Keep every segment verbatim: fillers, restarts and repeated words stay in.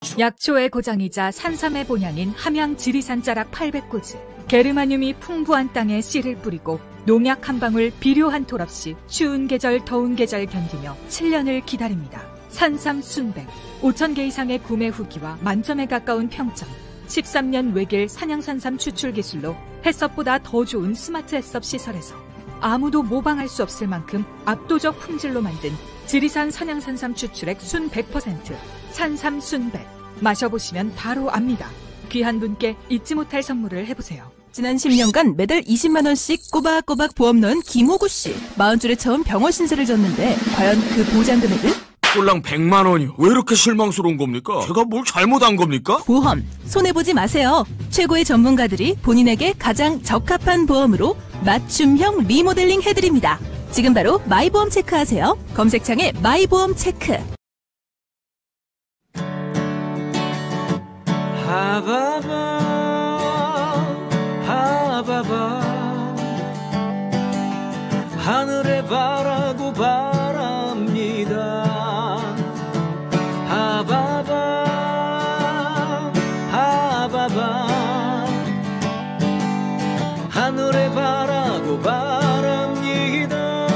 약초의 고장이자 산삼의 본향인 함양 지리산 자락 팔백 고지. 게르마늄이 풍부한 땅에 씨를 뿌리고 농약 한 방울 비료 한 톨 없이 추운 계절 더운 계절 견디며 칠 년을 기다립니다. 산삼 순백. 오천 개 이상의 구매 후기와 만점에 가까운 평점. 십삼 년 외길 산양산삼 추출 기술로 햇섭보다 더 좋은 스마트 햇섭 시설에서 아무도 모방할 수 없을 만큼 압도적 품질로 만든 지리산 산양산삼 추출액 순 백 퍼센트. 산삼 순백. 마셔보시면 바로 압니다. 귀한 분께 잊지 못할 선물을 해보세요. 지난 십 년간 매달 이십만 원씩 꼬박꼬박 보험 넣은 김호구 씨. 마흔 줄에 처음 병원 신세를 졌는데 과연 그 보장 금액은? 꼴랑 백만 원이요. 왜 이렇게 실망스러운 겁니까? 제가 뭘 잘못한 겁니까? 보험 손해보지 마세요. 최고의 전문가들이 본인에게 가장 적합한 보험으로 맞춤형 리모델링 해드립니다. 지금 바로 마이보험 체크하세요. 검색창에 마이보험 체크. 하바바 하바바 하늘에 바라고 바랍니다. 하바바 하바바 하늘에 바라고 바랍니다.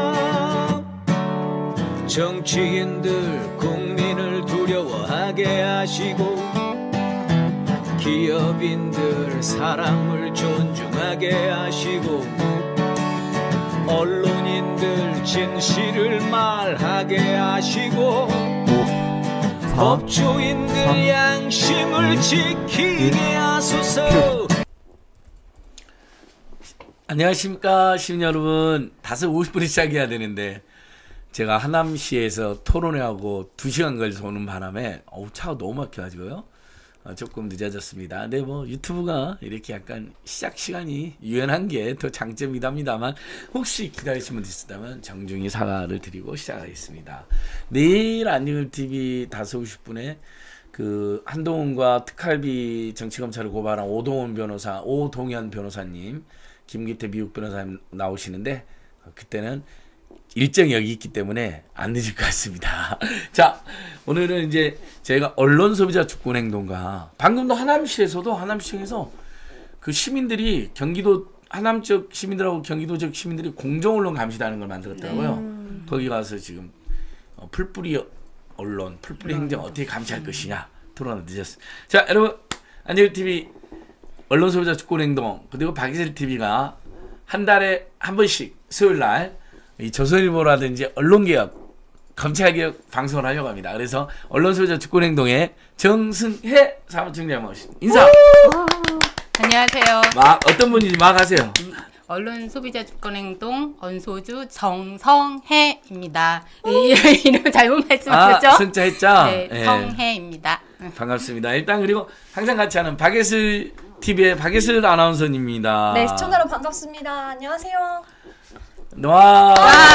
정치인들 국민을 두려워하게 하시고 기업인들 사람을 존중하게 하시고 언론인들 진실을 말하게 하시고 법조인들 양심을 지키게 하소서. 안녕하십니까 시민 여러분. 다섯 오십 분에 시작해야 되는데 제가 하남시에서 토론회하고 두 시간 걸려서 오는 바람에 어우 차가 너무 막혀가지고요 어, 조금 늦어졌습니다. 근데 뭐 유튜브가 이렇게 약간 시작 시간이 유연한 게 더 장점이답니다만 혹시 기다리신 분들 있었다면 정중히 사과를 드리고 시작하겠습니다. 내일 안녕을티비 다섯 오십 분에 그 한동훈과 특활비 정치검찰을 고발한 오동훈 변호사, 오동현 변호사님, 김기태 미국 변호사님 나오시는데 어, 그때는 일정이 여기 있기 때문에 안 늦을 것 같습니다. 자, 오늘은 이제 저희가 언론 소비자 주권 행동가, 방금도 하남시에서도 하남시에서 그 시민들이 경기도 하남 쪽 시민들하고 경기도 쪽 시민들이 공정 언론 감시단을 걸 만들었더라고요. 음. 거기 가서 지금 어, 풀뿌리 언론, 풀뿌리 음. 행정 어떻게 감시할 음. 것이냐 토론을 늦었어요. 자, 여러분 안녕티비 언론 소비자 주권 행동 그리고 박이슬 티비가 한 달에 한 번씩 수요일 날 이 조선일보라든지 언론개혁, 검찰개혁 방송을 하려고 합니다. 그래서 언론소비자 주권행동의 정승혜 사무총장 모십니다. 인사! 안녕하세요. 막 어떤 분인지 막 하세요. 언론 소비자 주권행동 언소주 정성혜입니다. 이 이름 잘못 말씀하셨죠? 아, 승자 했죠? 네, 네. 성혜입니다. 반갑습니다. 일단 그리고 항상 같이 하는 박예슬 티비의 박예슬 아나운서님입니다. 네, 시청자 여러분 반갑습니다. 안녕하세요. 와.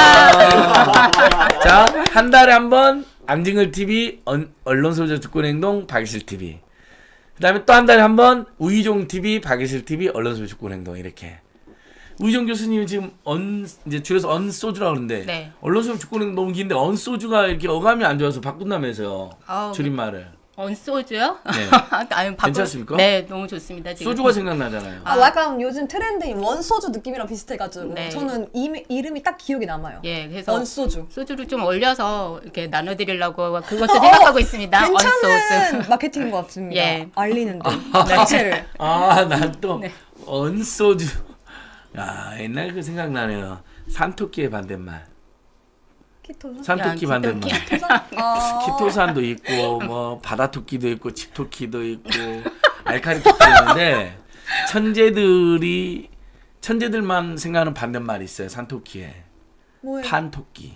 자, 한 달에 한 번 안징을 티비 언론 소비자 주권 행동 박예슬 티비. 그다음에 또 한 달에 한 번 우희종 티비 박예슬 티비 언론 소비자 주권 행동 이렇게. 우희종 교수님이 지금 언 이제 줄여서 언소주라고 그러는데 네. 언론 소비자 주권 행동 너무 긴데 언소주가 이렇게 어감이 안 좋아서 바꾼다면서요. 어, 줄임말을. 언소주요? 네. 아유, 바꾸... 괜찮습니까? 네, 너무 좋습니다. 지금. 소주가 생각나잖아요. 아, 약간 요즘 트렌드인 원소주 느낌이랑 비슷해가지고 네. 저는 이, 이름이 딱 기억이 남아요. 예, 그래서 원소주. 소주를 좀 올려서 이렇게 나눠드리려고 그것도 생각하고 있습니다. 괜찮은 언소주. 마케팅인 것 같습니다. 예. 알리는 데 자체를. 아, 난 또 네. 언소주. 야, 옛날 그 생각나네요. 산토끼의 반대말. 키토산? 산토끼 반대말. 아 키토산도 있고 뭐 바다토끼도 있고 집토끼도 있고 알카리토끼도 있는데 천재들이 천재들만 생각하는 반대말이 있어요. 산토끼에. 뭐예요? 판토끼.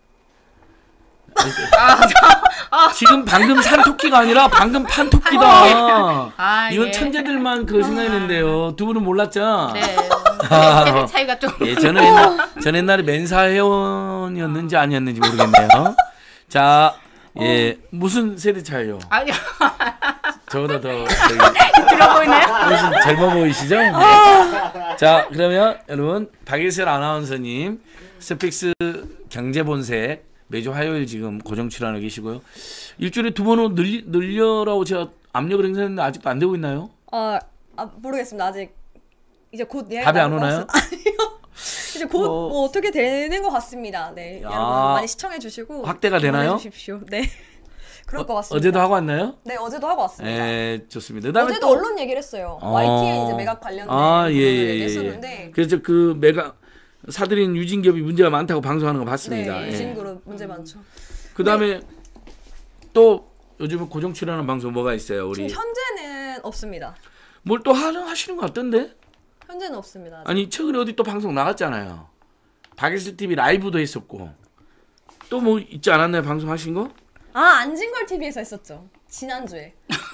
아, 지금 방금 산토끼가 아니라 방금 판토끼다. 아, 이건 예. 천재들만 그 생각했는데요. 두 분은 몰랐죠? 네. 세대 차이가 좀. 예, 저는 옛날, 전 옛날에 멘사 회원이었는지 아니었는지 모르겠네요. 자, 예, 무슨 세대 차이요? 아니요. 저보다 더 들어 보이나요? 훨씬 젊어 보이시죠? 네. 자, 그러면 여러분 박예슬 아나운서님 스픽스 경제본색 매주 화요일 지금 고정 출연하고 계시고요. 일주일에 두 번은 늘리, 늘려라고 제가 압력을 행사했는데 아직도 안 되고 있나요? 아, 아 모르겠습니다. 아직 이제 곧 예약 답이 안 나올 것 오나요? 같습니다. 아니요. 이제 곧 어. 뭐 어떻게 되는 것 같습니다. 네, 야. 여러분 많이 시청해 주시고 확대가 되나요? 응원해 주십시오. 네, 그럴 것 같습니다. 어제도 하고 왔나요? 네, 어제도 하고 왔습니다. 네, 좋습니다. 그다음에 어제도 또 언론 얘기를 했어요. 어. 와이티엔 이제 매각 관련된 아, 예, 예, 예. 얘기했었는데, 그래서 그 매각 사들인 유진기업이 문제가 많다고 방송하는 거 봤습니다. 네, 예. 유진그룹 문제 많죠. 그다음에 또 요즘은 고정 출연하는 방송 뭐가 있어요? 우리 지금 현재는 없습니다. 뭘 또 하시는 거 같던데? 현재는 없습니다. 아직. 아니 최근에 어디 또 방송 나갔잖아요. 박예슬 티비 라이브도 했었고 또 뭐 있지 않았나요? 방송 하신 거? 아, 안진걸 티비에서 했었죠. 지난주에.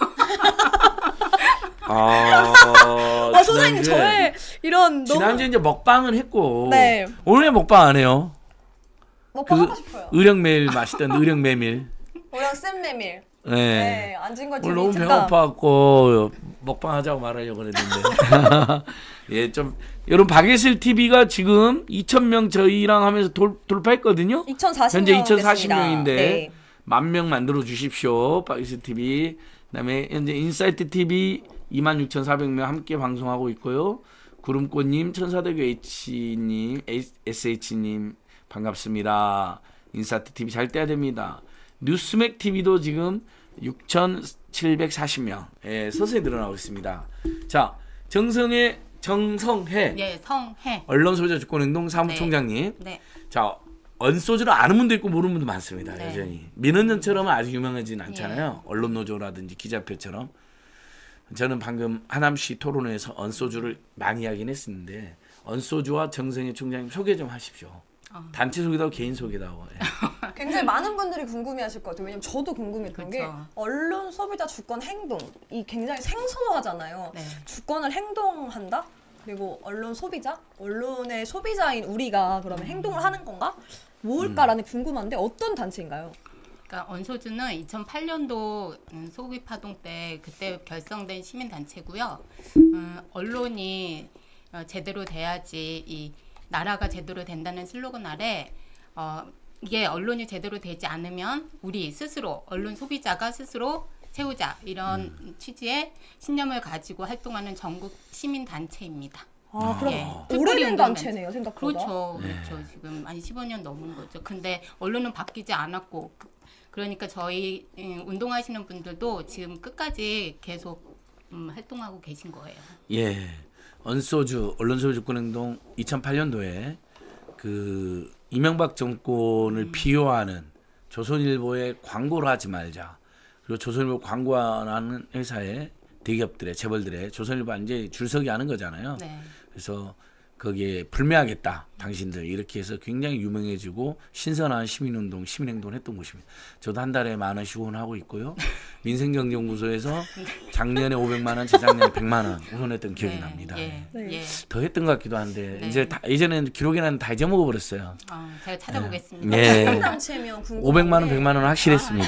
아, 아, 소장님 저의 이런 너무 지난주에 이제 먹방은 했고 네. 오늘 왜 먹방 안 해요? 먹방 그 하고 싶어요. 의령메밀 맛있던 의령메밀. 오랑 쌤메밀. 네. 네, 안진걸 티비. 오늘 너무 잠깐. 배고파갖고 먹방 하자고 말하려고 그랬는데 예, 좀 여러분 박예슬 티비가 지금 이천 명 저희랑 하면서 돌, 돌파했거든요. 이천사십 명 현재 이천사십 명인데 네. 만 명 만들어 주십시오. 박예슬 티비. 그다음에 현재 인사이트 티비 이만 육천사백 명 함께 방송하고 있고요. 구름꽃님, 천사대교 H님, 에스에이치님 반갑습니다. 인사이트 티비 잘 떼야 됩니다. 뉴스맥 티비도 지금 육천칠백사십 명 예, 서서히 늘어나고 있습니다. 자, 정성의 정성해 예, 성해. 언론소비자주권행동 사무총장님. 네. 자, 언소주를 아는 분도 있고 모르는 분도 많습니다. 네. 여전히 민원연처럼은 아주 유명하진 않잖아요. 언론노조라든지 기자협회처럼. 저는 방금 하남시 토론회에서 언소주를 많이 하긴 했었는데 언소주와 정성의 총장님 소개 좀 하십시오. 어. 단체 소개도 하고 개인 소개도 하고. 예. 굉장히 많은 분들이 궁금해하실 것 같아요. 왜냐면 저도 궁금했던 게 그렇죠. 언론 소비자 주권 행동 이 굉장히 생소하잖아요. 네. 주권을 행동한다? 그리고 언론 소비자? 언론의 소비자인 우리가 그러면 행동을 하는 건가? 뭘까라는 궁금한데 어떤 단체인가요? 그러니까 언소주는 이천팔 년도 소비 파동 때 그때 결성된 시민 단체고요. 음, 언론이 어, 제대로 돼야지 이 나라가 제대로 된다는 슬로건 아래 어, 이게 언론이 제대로 되지 않으면 우리 스스로 언론 소비자가 스스로 채우자 이런 음. 취지의 신념을 가지고 활동하는 전국 시민 단체입니다. 아, 그럼 예. 오래된 운동 단체네요, 생각보다. 그렇죠, 그렇죠. 지금 한 십오 년 넘은 거죠. 근데 언론은 바뀌지 않았고, 그, 그러니까 저희 음, 운동하시는 분들도 지금 끝까지 계속 음, 활동하고 계신 거예요. 예, 언소주 언론소비주권행동 이천팔 년도에 그 이명박 정권을 음. 비호하는 조선일보에 광고를 하지 말자. 그리고 조선일보 광고하는 회사에 대기업들의 재벌들의 조선일보 완전히 줄서기 하는 거잖아요. 네. 그래서 거기에 불매하겠다 당신들 이렇게 해서 굉장히 유명해지고 신선한 시민운동 시민행동을 했던 곳입니다. 저도 한 달에 만 원씩 후원하고 있고요. 민생경제연구소에서 작년에 오백만 원 재작년에 백만 원 후원했던 기억이 네, 납니다. 예, 네. 예. 더 했던 것 같기도 한데 네. 이제 다, 이제는 기록에는 다 잊어먹어버렸어요. 어, 제가 찾아보겠습니다. 예. 시민 단체면 궁금한데 오백만 원 백만 원 확실했습니다.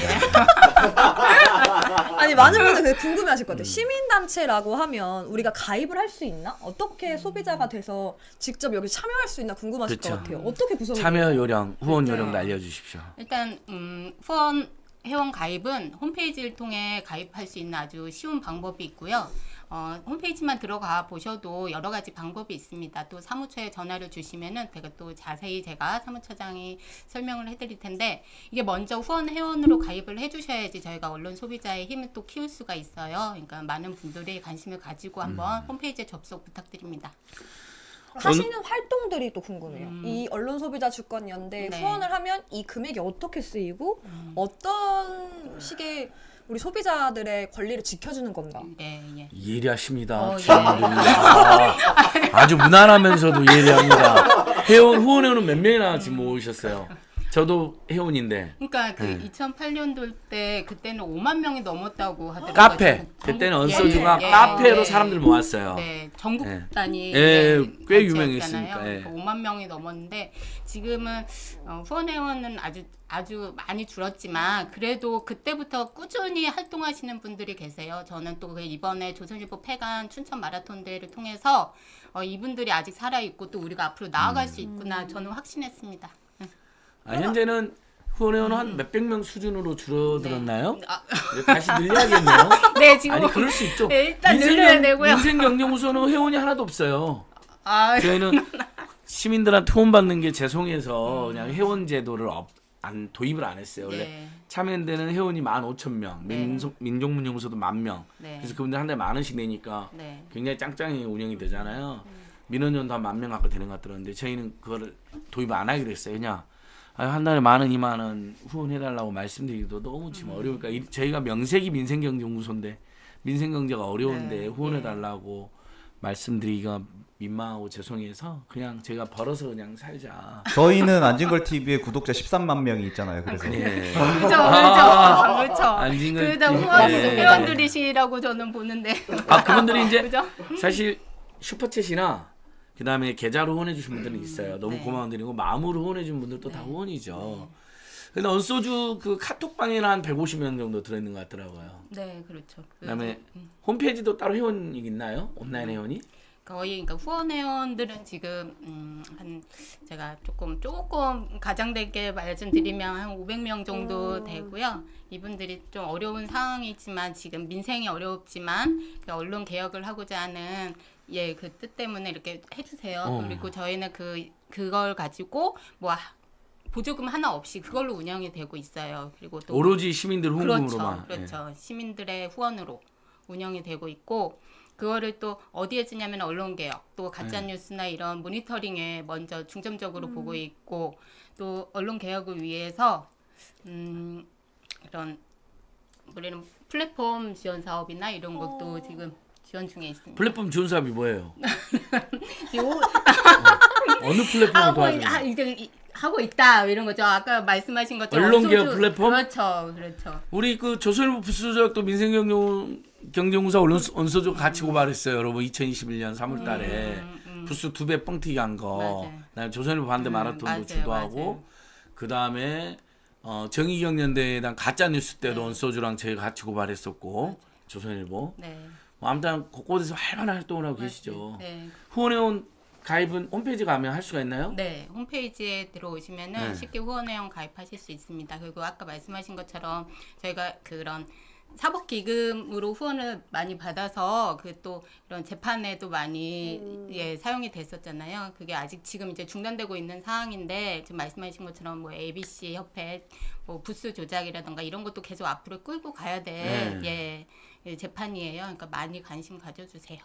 아니 많은 분들 궁금해하실 것 같아요. 시민단체라고 하면 우리가 가입을 할 수 있나? 어떻게 소비자가 돼서 직접 여기 참여할 수 있나 궁금하실 그렇죠. 것 같아요. 어떻게 구성이 참여 돼요? 요령 후원 네. 요령도 알려주십시오. 일단 음, 후원 회원 가입은 홈페이지를 통해 가입할 수 있는 아주 쉬운 방법이 있고요. 어, 홈페이지만 들어가 보셔도 여러 가지 방법이 있습니다. 또 사무처에 전화를 주시면은 제가 또 자세히 제가 사무처장이 설명을 해드릴 텐데 이게 먼저 후원 회원으로 가입을 해주셔야지 저희가 언론 소비자의 힘을 또 키울 수가 있어요. 그러니까 많은 분들이 관심을 가지고 한번 음. 홈페이지에 접속 부탁드립니다. 하시는 활동들이 또 궁금해요. 음. 이 언론소비자 주권 연대에 네. 후원을 하면 이 금액이 어떻게 쓰이고 음. 어떤 식의 우리 소비자들의 권리를 지켜주는 건가? 예, 예. 예리하십니다. 어, 주인공들이. 아, 아주 무난하면서도 예리합니다. 회원 후원회원은 몇 명이나 지금 모으셨어요? 저도 회원인데. 그러니까 그 네. 이천팔 년도 때 그때는 오만 명이 넘었다고 하더라고요. 카페. 전국- 그때는 예, 언소주가 예, 카페로 예. 사람들 모았어요. 네, 전국 네. 단위 예, 꽤 단체였잖아요. 유명했으니까, 예. 그 오만 명이 넘었는데 지금은 어, 후원 회원은 아주 아주 많이 줄었지만 그래도 그때부터 꾸준히 활동하시는 분들이 계세요. 저는 또 그 이번에 조선일보 폐간 춘천 마라톤 대회를 통해서 어, 이분들이 아직 살아 있고 또 우리가 앞으로 나아갈 음. 수 있구나 저는 확신했습니다. 아, 현재는 후원회원은 한 몇백 명 수준으로 줄어들었나요? 네. 아, 다시 늘려야겠네요. 네, 지금 아니 그럴 수 있죠. 네, 일단 늘려야 되고요. 민생경제무소는 회원이 하나도 없어요. 아, 저희는 시민들한테 후원받는 게 죄송해서 그냥 회원 제도를 업, 안, 도입을 안 했어요. 원래 네. 참여연대는 회원이 만 오천 명, 네. 민속, 민족문연구소도 만 명. 네. 그래서 그분들 한 달에 만 원씩 내니까 네. 굉장히 짱짱이 운영이 되잖아요. 민원연도 한 만 명 갖고 되는 것 같더라는데 저희는 그거를 도입 안 하기로 했어요. 그냥 아, 한 달에 만 원, 이만 원 후원해달라고 말씀드리기도 너무 지금 음. 어려우니까 이, 저희가 명색이 민생경제연구소인데 민생경제가 어려운데 네. 후원해달라고 말씀드리기가 민망하고 죄송해서 그냥 제가 벌어서 그냥 살자. 저희는 안진걸 티비의 구독자 십삼만 명이 있잖아요. 그래서 네. 그렇죠, 아, 그렇죠, 그렇죠. 안진걸 그다 TV. 후원 네. 회원들이시라고 저는 보는데. 아 그분들이 이제 그죠? 사실 슈퍼챗이나 그 다음에 계좌로 후원해 주신 분들은 있어요. 너무 네. 고마운 드리고 마음으로 후원해 준 분들도 다 후원이죠. 근데 언소주 그 카톡방에는 한 백오십 명 정도 들어있는 것 같더라고요. 네, 그렇죠. 그다음에 음. 홈페이지도 따로 회원이 있나요? 온라인 회원이? 거의 그러니까 후원 회원들은 지금 음, 한 제가 조금 조금 가장되게 말씀드리면 한 오백 명 정도 되고요. 이분들이 좀 어려운 상황이지만 지금 민생이 어렵지만 그 언론 개혁을 하고자 하는 예, 그 뜻 때문에 이렇게 해주세요. 어. 그리고 저희는 그 그걸 가지고 뭐 보조금 하나 없이 그걸로 운영이 되고 있어요. 그리고 또 오로지 시민들 후원금으로만. 그렇죠, 그렇죠. 시민들의 후원으로 운영이 되고 있고 그거를 또 어디에 쓰냐면 언론개혁, 또 가짜뉴스나 이런 모니터링에 먼저 중점적으로 보고 있고 또 언론개혁을 위해서 음, 이런 우리는 플랫폼 지원 사업이나 이런 것도 지금 지원 중에 있습니다. 플랫폼 지원 사업이 뭐예요? 지금 오- 어느 플랫폼을 하고, 도와주는 아, 거예요? 이제 이- 하고 있다 이런 거죠. 아까 말씀하신 것처럼 언론개혁 언소주- 플랫폼? 그렇죠, 그렇죠. 우리 그 조선일보 부수조약도 민생경제공사 언론 언소주 같이 고발했어요. 여러분 이천이십일 년 삼월 달에 음, 음. 부수 두 배 뻥튀기 한 거. 맞아요. 그다음에 조선일보 반대 음, 마라톤도 맞아요, 주도하고 맞아요. 그다음에 어, 정의경연대에 대한 가짜 뉴스 때도 네. 언소주랑 저희가 같이 고발했었고 조선일보. 네. 뭐 아무튼 곳곳에서 활발한 활동을 하고 계시죠. 네. 후원회원 가입은 홈페이지 가면 할 수가 있나요? 네, 홈페이지에 들어오시면은 네. 쉽게 후원회원 가입하실 수 있습니다. 그리고 아까 말씀하신 것처럼 저희가 그런 사법기금으로 후원을 많이 받아서 그 또 이런 재판에도 많이 음. 예 사용이 됐었잖아요. 그게 아직 지금 이제 중단되고 있는 상황인데 지금 말씀하신 것처럼 뭐 에이비씨 협회 뭐 부수 조작이라던가 이런 것도 계속 앞으로 끌고 가야 될 예, 예, 재판이에요. 그러니까 많이 관심 가져주세요.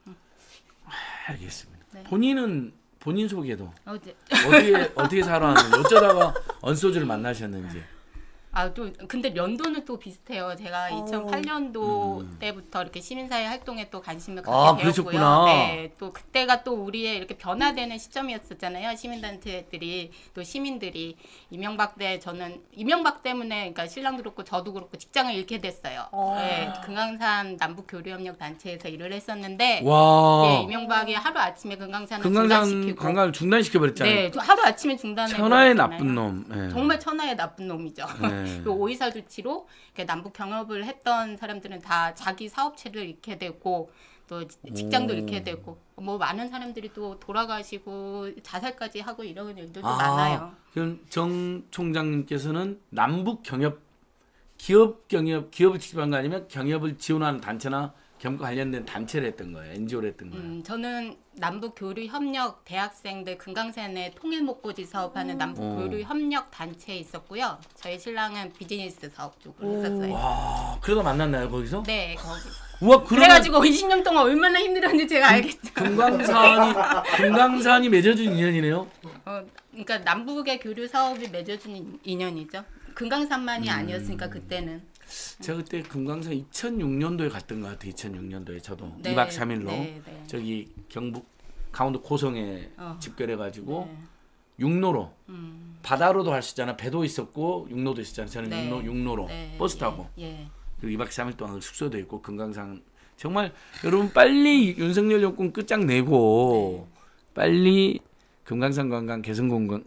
알겠습니다. 네. 본인은 본인 소개도 어제 어디에 어디에 살아왔는지 어쩌다가 언소주를 만나셨는지. 아, 또 근데 연도는 또 비슷해요. 제가 어. 이천팔 년도 음. 때부터 이렇게 시민사회 활동에 또 관심을 아, 갖게 되었고요. 그러셨구나. 네, 또 그때가 또 우리의 이렇게 변화되는 시점이었었잖아요. 시민단체들이 또 시민들이 이명박 때 저는 이명박 때문에 그러니까 신랑도 그렇고 저도 그렇고 직장을 잃게 됐어요. 어. 네, 금강산 남북교류협력 단체에서 일을 했었는데 와. 네, 이명박이 하루 아침에 금강산을 금강산 중단시키고 관광을 중단시켜 버렸잖아요. 네, 하루 아침에 중단해 천하의 버렸잖아요. 나쁜 놈. 예. 정말 천하의 나쁜 놈이죠. 네. 그 오이사 조치로 이렇게 남북 경협을 했던 사람들은 다 자기 사업체를 잃게 되고 또 직장도 오. 잃게 되고 뭐 많은 사람들이 또 돌아가시고 자살까지 하고 이런 일들도 아, 많아요. 그럼 정 총장님께서는 남북 경협 기업 경협 기업을 지원한 거 아니면 경협을 지원하는 단체나 경과 관련된 단체를 했던 거예요. 엔지오를 했던 거예요. 음, 저는 남북 교류 협력 대학생들 금강산에 통일 목고지 사업하는 남북 오. 교류 협력 단체에 있었고요. 저희 신랑은 비즈니스 사업 쪽으로 있었어요. 와, 그러다 만났나요 거기서? 네, 거기. 우와, 그러면 그래가지고 이십 년 동안 얼마나 힘들었는지 제가 알겠죠. 금강산이 금강산이 맺어준 인연이네요. 어, 그러니까 남북의 교류 사업이 맺어준 인연이죠. 금강산만이 음. 아니었으니까 그때는. 제가 그때 금강산 이천육 년도에 갔던 것 같아요. 이천육 년도에 저도 네, 이 박 삼 일로 네, 네. 저기 경북 강원도 고성에 어. 집결해가지고 네. 육로로 음. 바다로도 할 수 있잖아. 배도 있었고 육로도 있었잖아요. 저는 네. 육로 육로로 네, 버스 예, 타고 예. 그리고 이 박 삼 일 동안 숙소도 있고 금강산 정말 여러분 빨리 윤석열 정권 끝장내고 네. 빨리 금강산 관광 개성공단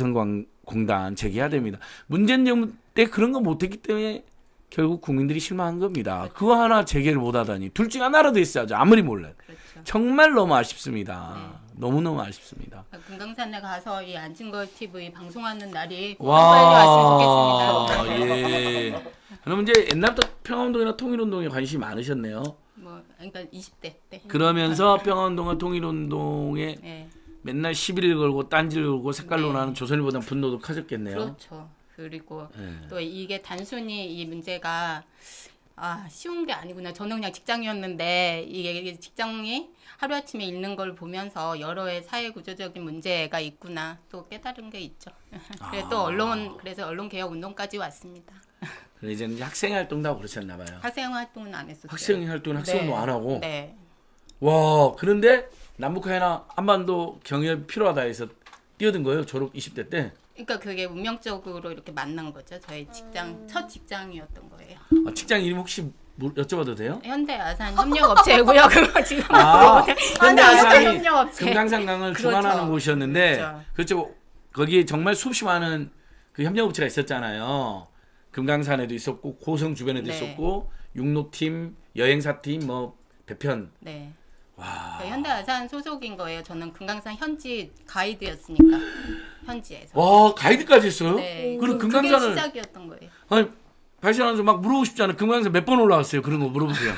개성공단 재개해야 됩니다. 문재인 정부 때 그런 거 못했기 때문에 결국 국민들이 실망한 겁니다. 그거 하나 재개를 못하다니 둘 중에 하나라도 있어야죠. 아무리 몰라도. 그렇죠. 정말 너무 아쉽습니다. 네. 너무너무 아쉽습니다. 금강산에 가서 이 안진걸 티비 방송하는 날이 와, 빨리 왔으면 좋겠습니다. 예. 그럼 이제 옛날부터 평화운동이나 통일운동에 관심이 많으셨네요. 뭐 그러니까 이십 대 때. 그러면서 평화운동과 통일운동에 네. 맨날 시비를 걸고 딴지를 걸고 색깔로 네. 나는 조선일보다 분노도 커졌겠네요. 그렇죠. 그리고 네. 또 이게 단순히 이 문제가 아 쉬운 게 아니구나. 저는 그냥 직장이었는데 이게 직장이 하루아침에 잃는 걸 보면서 여러 해 사회 구조적인 문제가 있구나 또 깨달은 게 있죠. 그래서 또 언론 그래서 언론 개혁 운동까지 왔습니다. 그래 이제 이제 학생 활동도 하고 그러셨나 봐요. 학생 활동은 안 했었어요. 학생 활동은 학생도 안 하고. 네. 와 그런데 남북한이나 한반도 경협이 필요하다 해서 뛰어든 거예요. 졸업 이십 대 때. 그러니까 그게 운명적으로 이렇게 만난 거죠. 저희 직장 첫 직장이었던 거예요. 아, 직장 이름 혹시 뭐 여쭤봐도 돼요? 현대아산 협력업체고요. 그거 지금 아, 현대아산이 협력업체. 금강산강을 그렇죠. 주관하는 곳이었는데 그렇죠. 그렇죠. 거기에 정말 수없이 많은 그 협력업체가 있었잖아요. 금강산에도 있었고 고성 주변에도 네. 있었고 육로팀, 여행사팀, 뭐 배편. 네. 와. 그러니까 현대아산 소속인 거예요. 저는 금강산 현지 가이드였으니까 현지에서. 와 가이드까지 했어요? 네. 그리고 그- 금강산을 그게 시작이었던 거예요. 아니 발신하면서 막 물어보고 싶잖아요. 금강산 몇 번 올라왔어요? 그런 거 물어보세요.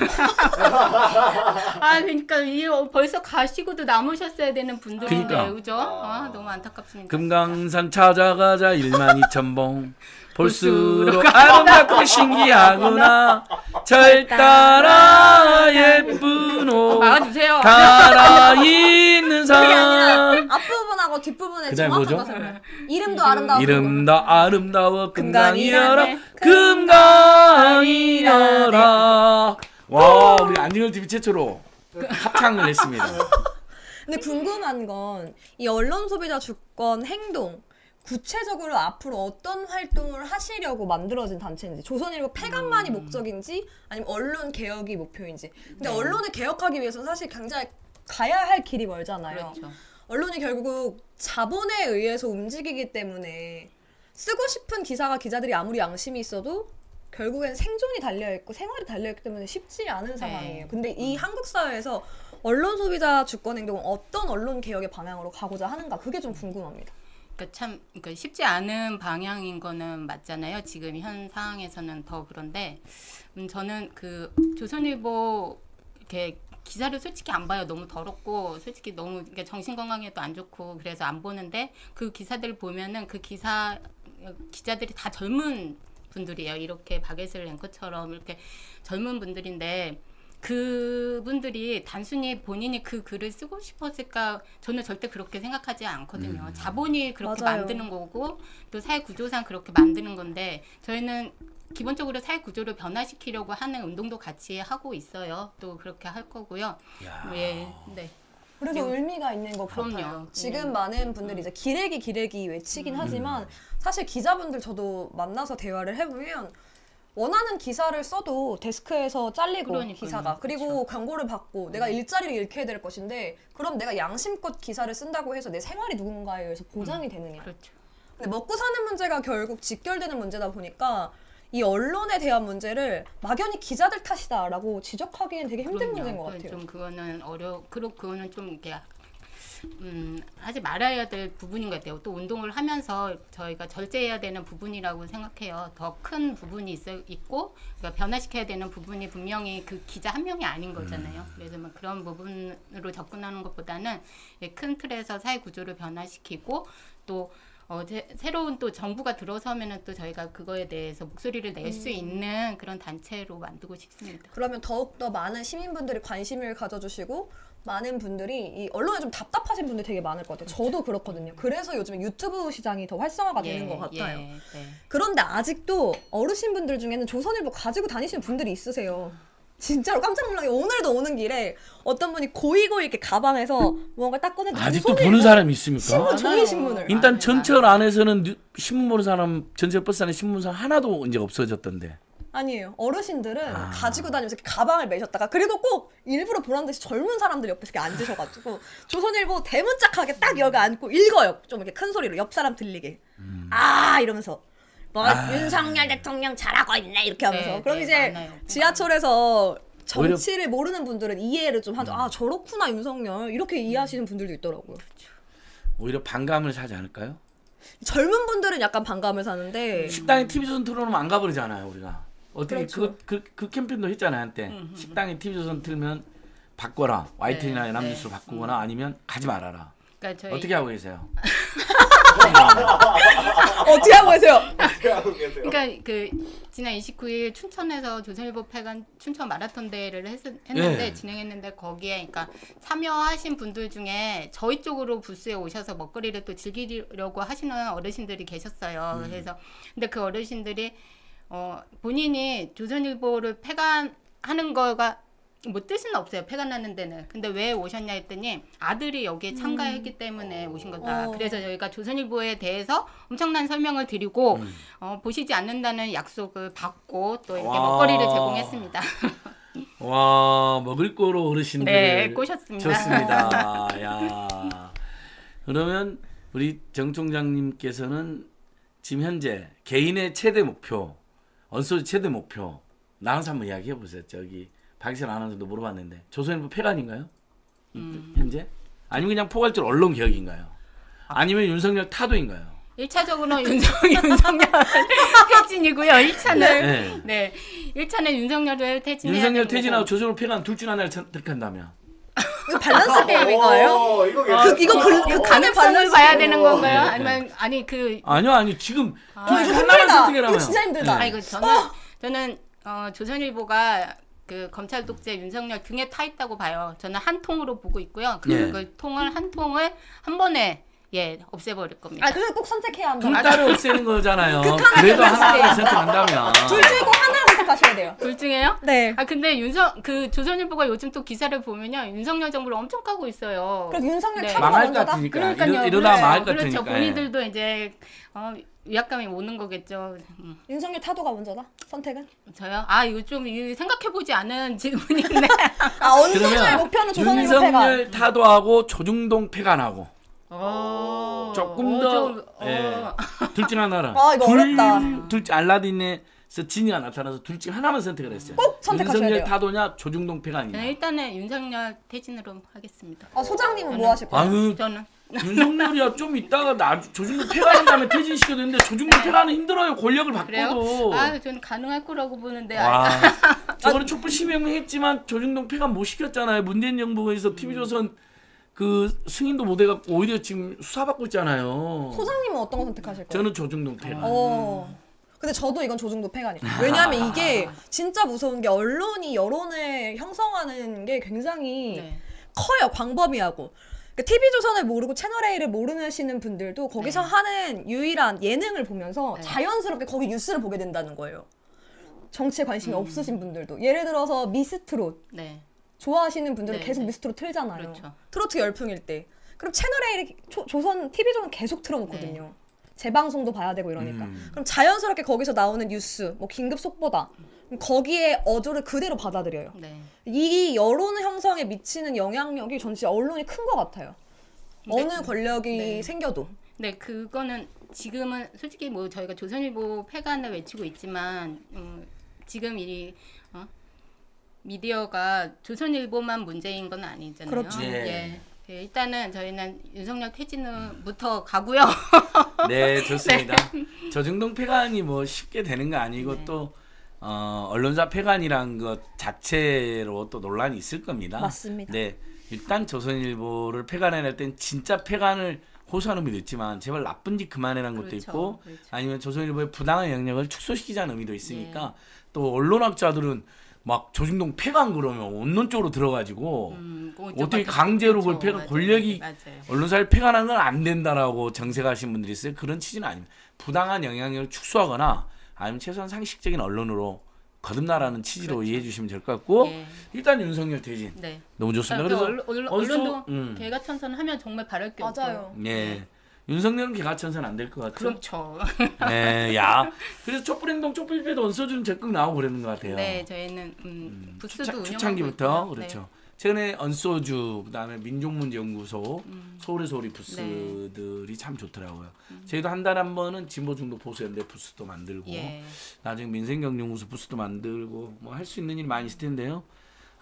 아 그러니까 이 벌써 가시고도 남으셨어야 되는 분들인데 그러니까. 그죠? 아 너무 안타깝습니다. 금강산 찾아가자 일만 이천 봉 볼수록 아름답고 신기하구나 절 따라 예쁜 옷 막아주세요. 갈아입는 그게 아니라 산 앞부분하고 뒷부분에 그다음에 정확한 뭐죠? 것을 이름도 아름다워. 이름도 아름다워 금강이여라 금강이라네. 금강이여라 와 우리 안진걸 티비 최초로 합창을 했습니다. 근데 궁금한 건 이 언론 소비자 주권 행동 구체적으로 앞으로 어떤 활동을 하시려고 만들어진 단체인지 조선일보 폐간만이 음. 목적인지 아니면 언론 개혁이 목표인지. 근데 네. 언론을 개혁하기 위해서는 사실 굉장히 가야 할 길이 멀잖아요. 그렇죠. 언론이 결국 자본에 의해서 움직이기 때문에 쓰고 싶은 기사가 기자들이 아무리 양심이 있어도 결국엔 생존이 달려있고 생활이 달려있기 때문에 쉽지 않은 상황이에요. 근데 이 한국 사회에서 언론 소비자 주권 행동은 어떤 언론 개혁의 방향으로 가고자 하는가 그게 좀 궁금합니다. 그러니까 참 그러니까 쉽지 않은 방향인 거는 맞잖아요. 지금 현 상황에서는 더 그런데 음, 저는 그 조선일보 이렇게 기사를 솔직히 안 봐요. 너무 더럽고 솔직히 너무 그러니까 정신 건강에도 안 좋고 그래서 안 보는데 그 기사들을 보면은 그 기사 기자들이 다 젊은 분들이에요. 이렇게 박예슬 앵커처럼 이렇게 젊은 분들인데 그분들이 단순히 본인이 그 글을 쓰고 싶었을까 저는 절대 그렇게 생각하지 않거든요. 음. 자본이 그렇게 맞아요. 만드는 거고 또 사회 구조상 그렇게 만드는 건데 저희는 기본적으로 사회 구조를 변화시키려고 하는 운동도 같이 하고 있어요. 또 그렇게 할 거고요. 예, 네. 그래서 그리고- 의미가 있는 것 그럼요. 같아요. 지금 음. 많은 분들이 이제 기레기 기레기 외치긴 하지만 사실 기자분들 저도 만나서 대화를 해보면 원하는 기사를 써도 데스크에서 잘리고 그러니까요. 기사가 그리고 광고를 받고 내가 일자리를 잃게 될 것인데 그럼 내가 양심껏 기사를 쓴다고 해서 내 생활이 누군가에 의해서 보장이 되느냐. 그렇죠. 근데 먹고 사는 문제가 결국 직결되는 문제다 보니까 이 언론에 대한 문제를 막연히 기자들 탓이다라고 지적하기엔 되게 힘든 그럼요. 문제인 것 그건 같아요. 좀 그거는 어려. 그리고 그거는 좀 이렇게 음, 하지 말아야 될 부분인 것 같아요. 또 운동을 하면서 저희가 절제해야 되는 부분이라고 생각해요. 더 큰 부분이 있어 있고 그러니까 변화시켜야 되는 부분이 분명히 그 기자 한 명이 아닌 거잖아요. 그래서 막 그런 부분으로 접근하는 것보다는 큰 틀에서 사회 구조를 변화시키고 또 어, 제, 새로운 또 정부가 들어서면은 또 저희가 그거에 대해서 목소리를 낼 수 있는 그런 단체로 만들고 싶습니다. 그러면 더욱더 많은 시민분들이 관심을 가져주시고 많은 분들이 이 언론에 좀 답답하신 분들이 되게 많을 것 같아요. 저도 그렇거든요. 그래서 요즘 유튜브 시장이 더 활성화가 되는 것 같아요. 예, 네. 그런데 아직도 어르신분들 중에는 조선일보 가지고 다니시는 분들이 있으세요. 진짜로 깜짝 놀라게 오늘도 오는 길에 어떤 분이 고이고이 이렇게 가방에서 뭔가 딱 꺼내서 아직도 조선일보 보는 사람이 있습니까? 신문 종이 신문을 일단 많아요, 전철 안에서는 뉴- 신문 보는 사람 전철 버스 안에 신문사 하나도 이제 없어졌던데. 아니에요. 어르신들은 아. 가지고 다니면서 이렇게 가방을 매셨다가 그리고 꼭 일부러 보란 듯이 젊은 사람들 옆에서 이렇게 앉으셔가지고 조선일보 대문짝하게 딱 여기 앉고 읽어요. 좀 이렇게 큰 소리로 옆 사람 들리게. 음. 아 이러면서 뭐 윤석열 대통령 잘하고 있네 이렇게 하면서. 네, 그럼 네, 이제 많아요. 지하철에서 정치를 모르는 분들은 이해를 좀 하죠. 아 저렇구나 윤석열 이렇게 이해하시는 분들도 있더라고요. 오히려 반감을 사지 않을까요? 젊은 분들은 약간 반감을 사는데 식당에 티비조선 틀어놓으면 안 가버리잖아요 우리가. 어떻게 그렇죠. 그, 그, 그 캠페인도 했잖아요 한때. 식당에 티비조선 틀면 바꿔라. 와이티엔이나 네, 연합뉴스로 네. 바꾸거나 아니면 가지 말아라. 그러니까 저희 어떻게 하고 계세요? 어떻게 하고 계세요? 그러니까 그 지난 이십구 일 춘천에서 조선일보 폐간 춘천 마라톤 대회를 했, 했는데 예. 진행했는데 거기에 그러니까 참여하신 분들 중에 저희 쪽으로 부스에 오셔서 먹거리를 또 즐기려고 하시는 어르신들이 계셨어요. 음. 그래서 근데 그 어르신들이 어 본인이 조선일보를 폐간하는 거가 뭐 뜻은 없어요. 폐간하는 데는. 근데 왜 오셨냐 했더니 아들이 여기에 참가했기 때문에 오신 거다. 어. 그래서 저희가 조선일보에 대해서 엄청난 설명을 드리고 음. 어, 보시지 않는다는 약속을 받고 또 이렇게 와. 먹거리를 제공했습니다. 와 먹을 거로 어르신들 네, 꼬셨습니다. 좋습니다. 야 그러면 우리 정 총장님께서는 지금 현재 개인의 최대 목표, 언소지 최대 목표 나눠서 한번 이야기해 보세요. 저기 박희선 아나운서도 물어봤는데 조선일보 폐간인가요? 음. 현재? 아니면 그냥 포괄적으로 언론 개혁인가요? 아니면 윤석열 타도인가요? 일 차적으로 윤석, 윤석열 퇴진이고요. 일 차는 네. 네, 일 차는 윤석열을 퇴진해야 윤석열 되는 퇴진하고 거고. 조선일보 폐간 둘 중 하나를 선택한다면 이거 밸런스 게임인가요? 어, 이거 그, 이거 그, 그 칸의 가능성을 밸런스 봐야 게임. 되는 네. 건가요? 아니면 아니 그 아니요 아니 지금 둘 이거 중 하나만 힘들다. 선택해라면 이거 진짜 힘들다. 아 이거 저는 저는 어, 조선일보가 그 검찰 독재 윤석열 등에 타 있다고 봐요. 저는 한 통으로 보고 있고요. 그리고 예. 그 통을 한 통을 한 번에 예 없애버릴 겁니다. 아 그래서 꼭 선택해야 한다. 둘 다를 없애는 거잖아요. 그 칸의 그래도 밸런스 하나를 게임. 선택한다면 둘 중에 꼭 하나를 선택하셔야 돼요. 둘 중에요? 네. 아 근데 윤석 그 조선일보가 요즘 또 기사를 보면요 윤석열 정부를 엄청 까고 있어요. 그래서 윤석열 네. 타도가 망할 것 먼저다? 같으니까 그러니까요. 이러, 이러다 그래요. 망할 것 그렇죠. 같으니까 본인들도 이제 어, 위압감이 오는 거겠죠. 음. 윤석열 타도가 먼저다? 선택은? 저요? 아 이거 좀 생각해보지 않은 질문이네. 아 언소주의 그러면 목표는 조선일보 폐간. 윤석열 타도하고 조중동 폐간하고 오, 조금 어, 더 좀, 예, 어. 둘 중 하나를 아, 이거 어렵다. 둘 알라딘에서 진이가 나타나서 둘 중 하나만 선택을 했어요. 꼭 선택하셔야 윤석열 돼요. 타도냐 조중동 폐간이냐. 네, 일단은 윤석열 퇴진으로 하겠습니다. 아 소장님은 뭐 하실 거예요? 아유 저는 윤석열이야 좀 이따가 나 조중동 폐간한 다음에 퇴진시켜야 되는데 조중동 폐간은 힘들어요. 권력을 그래요? 바꿔도. 아 저는 가능할 거라고 보는데 와, 아, 저번에 촛불 시명했지만 조중동 폐간 못 시켰잖아요. 문재인 정부에서 티비조선 그 승인도 못 해갖고 오히려 지금 수사받고 있잖아요. 소장님은 어떤 거 선택하실 거예요? 저는 조중동 폐간. 어. 근데 저도 이건 조중도 폐간이에요. 왜냐하면 이게 진짜 무서운 게 언론이 여론을 형성하는 게 굉장히 네. 커요. 광범위하고. 그러니까 티비조선을 모르고 채널A를 모르시는 분들도 거기서 네. 하는 유일한 예능을 보면서 네. 자연스럽게 거기 뉴스를 보게 된다는 거예요. 정치에 관심이 음. 없으신 분들도. 예를 들어서 미스트롯 네. 좋아하시는 분들은 네, 계속 네. 미스트롯 틀잖아요. 그렇죠. 트로트 열풍일 때. 그럼 채널A를 조선 티비조선 계속 틀어놓거든요. 네. 재방송도 봐야 되고 이러니까. 음. 그럼 자연스럽게 거기서 나오는 뉴스, 뭐 긴급 속보다. 그럼 거기에 어조를 그대로 받아들여요. 네. 이 여론 형성에 미치는 영향력이 전 진짜 언론이 큰 것 같아요. 네. 어느 권력이 네. 생겨도. 네, 그거는 지금은 솔직히 뭐 저희가 조선일보 폐간을 외치고 있지만 음, 지금 이 어? 미디어가 조선일보만 문제인 건 아니잖아요. 그렇죠. 예. 예. 예, 일단은 저희는 윤석열 퇴진부터 가고요. 네, 좋습니다. 조중동 폐간이 뭐 쉽게 되는 거 아니고 네. 또 어, 언론사 폐간이란 것 자체로 또 논란이 있을 겁니다. 맞습니다. 네, 일단 조선일보를 폐간해낼 땐 진짜 폐간을 호소하는 의미도 있지만 제발 나쁜 짓 그만해라는 것도 그렇죠, 있고 그렇죠. 아니면 조선일보의 부당한 영향을 축소시키자는 의미도 있으니까 예. 또 언론학자들은 막 조중동 폐간 그러면 언론적으로 들어가지고 음, 뭐 어떻게 맞- 강제로 그렇죠, 그걸 폐간 맞아요. 권력이 맞아요. 언론사를 폐간하는 건 안 된다라고 정색하신 분들이 있어요. 그런 취지는 아닙니다. 부당한 영향력을 축소하거나 아니면 최소한 상식적인 언론으로 거듭나라는 취지로 그렇죠. 이해해 주시면 될 것 같고 예. 일단 윤석열 퇴진 네. 너무 좋습니다. 그 그래서 언론, 언론, 언소- 언론도 음. 개가천선하면 정말 바랄 게 없죠. 맞아요. 예. 윤석열은 개가천선 안 될 것 같죠? 그렇죠. 네, 야. 그래서 촛불행동 촛불집회도 언소주는 적극 나오고 그러는 것 같아요. 네, 저희는 음, 부스도 초창, 운영하고 초창기부터 있고요. 그렇죠. 네. 최근에 언소주 그다음에 민족문제연구소 음. 서울의 소리 네. 부스들이 참 좋더라고요. 저희도 한 달에 한 번은 진보 중도 보수연대 부스도 만들고 예. 나중에 민생경연구소 부스도 만들고 뭐 할 수 있는 일이 많이 있을 텐데요.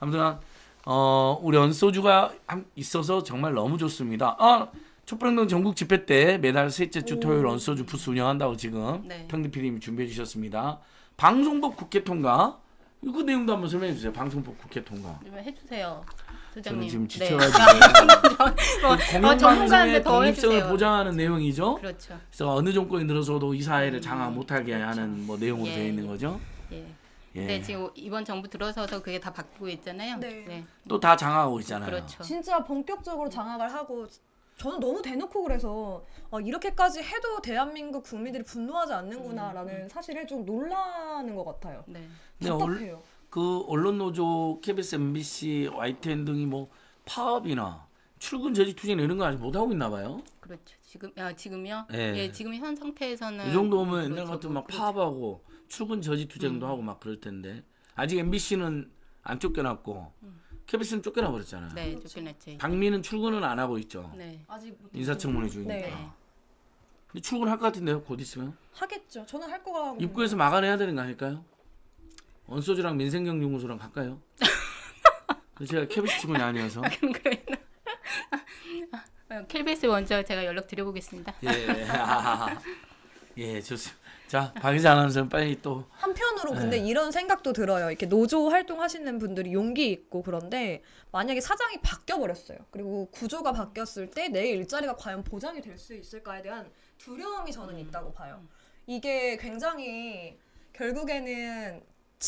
아무튼 어, 우리 언소주가 함- 있어서 정말 너무 좋습니다. 아, 촛불행동 전국 집회 때 매달 셋째 주 토요일 언소주 부스 운영한다고 지금 네. 평디 피디님이 준비해 주셨습니다. 방송법 국회 통과 이거 내용도 한번 설명해 주세요. 방송법 국회 통과. 좀 해주세요, 저는 소장님. 지금 네. 지쳐가지고 어, 공영방송의 전문가한테 더 독립성을 해주세요. 보장하는 내용이죠. 그렇죠. 그래서 어느 정권이 들어서도 이 사회를 음, 장악 못하게 그렇죠. 하는 뭐 내용으로 예, 되어 있는 예. 거죠. 예. 예. 근데 지금 이번 정부 들어서서 그게 다 바뀌고 있잖아요. 네. 또 다 장악하고 있잖아요. 그렇죠. 진짜 본격적으로 장악을 하고 저는 너무 대놓고 그래서 어, 이렇게까지 해도 대한민국 국민들이 분노하지 않는구나라는 사실에 좀 놀라는 것 같아요. 네. 근데 얼- 답답해요. 그 언론 노조, 케이비에스, 엠비씨, 와이티엔 등이 뭐 파업이나 출근 저지 투쟁 이런 거 아직 못 하고 있나 봐요. 그렇죠. 지금 아 지금요? 예. 예, 지금 현 상태에서는 이 정도면 옛날 그렇죠. 같은 막 그렇죠. 파업하고 출근 저지 투쟁도 하고 막 그럴 텐데 아직 엠비씨는 안 쫓겨났고 케이비에스는 쫓겨나 버렸잖아요. 네, 쫓겨났지. 박미는 출근은 안 하고 있죠. 네. 아직 못 인사청문회 중이니까. 네. 근데 출근할 것 같은데요. 곧 있으면 하겠죠. 저는 할 거라고. 입구에서 막아내야 되는 거 아닐까요? 언소주랑 민생경연구소랑 갈까요? 제가 케이비에스 직원이 아니어서. 그럼 그러면 케이비에스 먼저 제가 연락 드려보겠습니다. 예, 예, 좋습니다. 자, 박희자 아나운서는 빨리 또 한편으로 근데 네. 이런 생각도 들어요. 이렇게 노조 활동하시는 분들이 용기 있고 그런데 만약에 사장이 바뀌어 버렸어요. 그리고 구조가 바뀌었을 때 내 일자리가 과연 보장이 될 수 있을까에 대한 두려움이 저는 있다고 봐요. 이게 굉장히 결국에는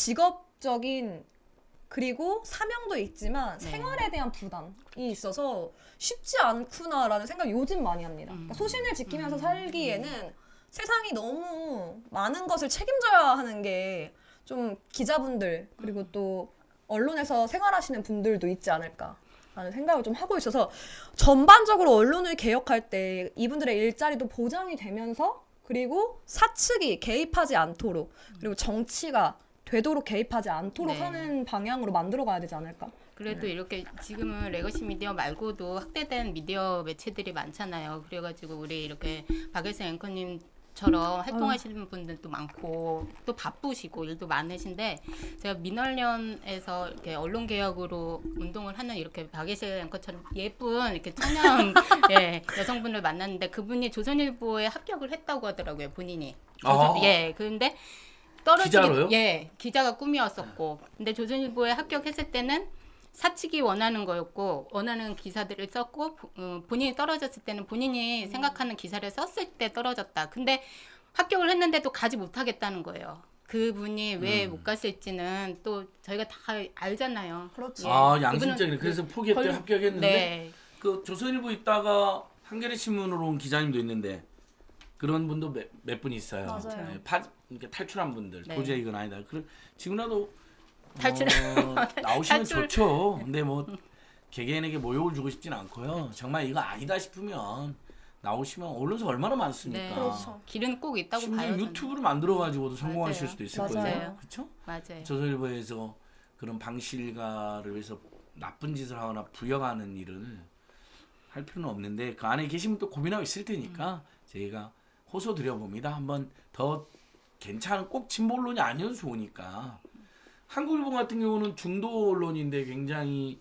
직업적인 그리고 사명도 있지만 네. 생활에 대한 부담이 있어서 쉽지 않구나라는 생각 요즘 많이 합니다. 음. 그러니까 소신을 지키면서 살기에는 세상이 너무 많은 것을 책임져야 하는 게 좀 기자분들 그리고 또 언론에서 생활하시는 분들도 있지 않을까 라는 생각을 좀 하고 있어서 전반적으로 언론을 개혁할 때 이분들의 일자리도 보장이 되면서 그리고 사측이 개입하지 않도록 그리고 정치가 되도록 개입하지 않도록 네. 하는 방향으로 만들어 가야 되지 않을까? 그래도 이렇게 지금은 레거시 미디어 말고도 확대된 미디어 매체들이 많잖아요. 그래가지고 우리 이렇게 박일선 앵커님처럼 활동하시는 분들도 많고 또 바쁘시고 일도 많으신데 제가 민원련에서 이렇게 언론 개혁으로 운동을 하는 이렇게 박일선 앵커처럼 예쁜 이렇게 청년 예, 여성분을 만났는데 그분이 조선일보에 합격을 했다고 하더라고요 본인이. 아. 예, 그런데 떨어지기 기자로요? 예, 기자가 꿈이었었고 근데 조선일보에 합격했을 때는 사측이 원하는 거였고 원하는 기사들을 썼고 어, 본인이 떨어졌을 때는 본인이 생각하는 기사를 썼을 때 떨어졌다. 근데 합격을 했는데도 가지 못하겠다는 거예요. 그분이 왜 못 갔을지는 또 저희가 다 알잖아요. 그렇죠. 아, 예, 양심적인 그분은 그래서 포기했대 걸- 합격했는데 네. 그 조선일보 있다가 한겨레 신문으로 온 기자님도 있는데 그런 분도 몇, 몇 분 있어요. 맞아요. 네, 파, 이렇게 탈출한 분들 네. 도저히 이건 아니다. 그 지금이라도 탈출- 어, 나오시면 탈출. 좋죠. 근데 뭐 개개인에게 모욕을 주고 싶진 않고요. 정말 이거 아니다 싶으면 나오시면 언론사 얼마나 많습니까? 네. 그렇죠. 길은 꼭 있다고 심지어 봐요. 저는. 유튜브를 만들어 가지고도 성공하실 맞아요. 수도 있을 맞아요. 거예요. 그렇죠? 맞아요. 조선일보에서 그런 방실가를 위해서 나쁜 짓을 하거나 부역하는 일을 할 필요는 없는데 그 안에 계시면 또 고민하고 있을 테니까 저희가 호소 드려봅니다. 한번 더 괜찮은 꼭 진보 언론이 아니어도 좋으니까 한국일보 같은 경우는 중도 언론인데 굉장히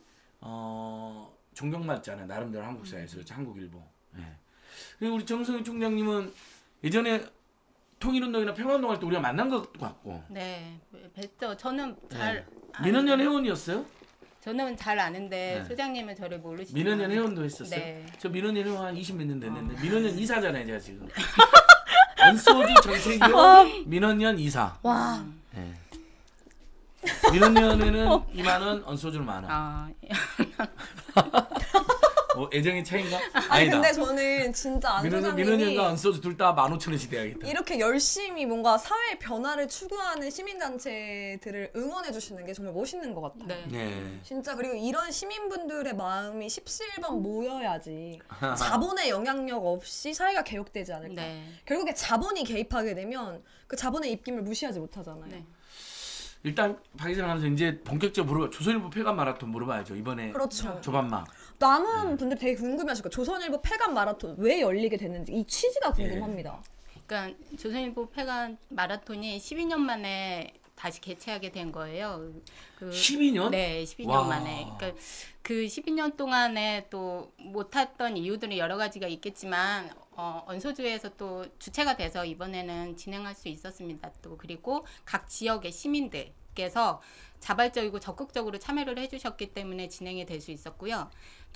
어, 존경받잖아요. 나름대로 한국사에서 그렇죠? 한국일보. 네. 그리고 우리 정성희 총장님은 예전에 통일운동이나 평화운동 할 때 우리가 만난 것 같고 네, 뵀죠. 저는 잘 네. 민원연 회원이었어요? 저는 잘 아는데 네. 소장님은 저를 모르시죠. 민원연 회원도 했었어요? 네. 저 민원연 회원 한 이십 몇 년 됐는데 민원연 이사잖아요 제가 지금. 언소주 정책위원 민원연 이사. 와. 네. 민원연에는 이만 원, 언소주는 만 원. 아, 뭐 애정의 차이인가? 아니 아니다. 근데 저는 진짜 안 민원연, 소장님이 민원연과 언소주 둘 다 만 오천 원씩 돼야겠다. 이렇게 열심히 뭔가 사회 변화를 추구하는 시민단체들을 응원해 주시는 게 정말 멋있는 것 같아요. 네. 네. 진짜 그리고 이런 시민분들의 마음이 십시일반 모여야지 자본의 영향력 없이 사회가 개혁되지 않을까. 네. 결국에 자본이 개입하게 되면 그 자본의 입김을 무시하지 못하잖아요. 네. 일단 박희정 아나운서 이제 본격적으로 물어봐. 조선일보 폐간 마라톤 물어봐야죠. 이번에 그렇죠. 조반막. 남은 분들 되게 궁금해하실 거예요. 조선일보 폐간 마라톤 왜 열리게 됐는지 이 취지가 궁금합니다. 그러니까 조선일보 폐간 마라톤이 십이 년 만에 다시 개최하게 된 거예요. 그, 십이 년? 네, 십이 년 와. 만에. 그러니까 그 십이 년 동안에 또 못했던 이유들은 여러 가지가 있겠지만 어, 언소주에서 또 주체가 돼서 이번에는 진행할 수 있었습니다. 또 그리고 각 지역의 시민들께서 자발적이고 적극적으로 참여를 해주셨기 때문에 진행이 될 수 있었고요.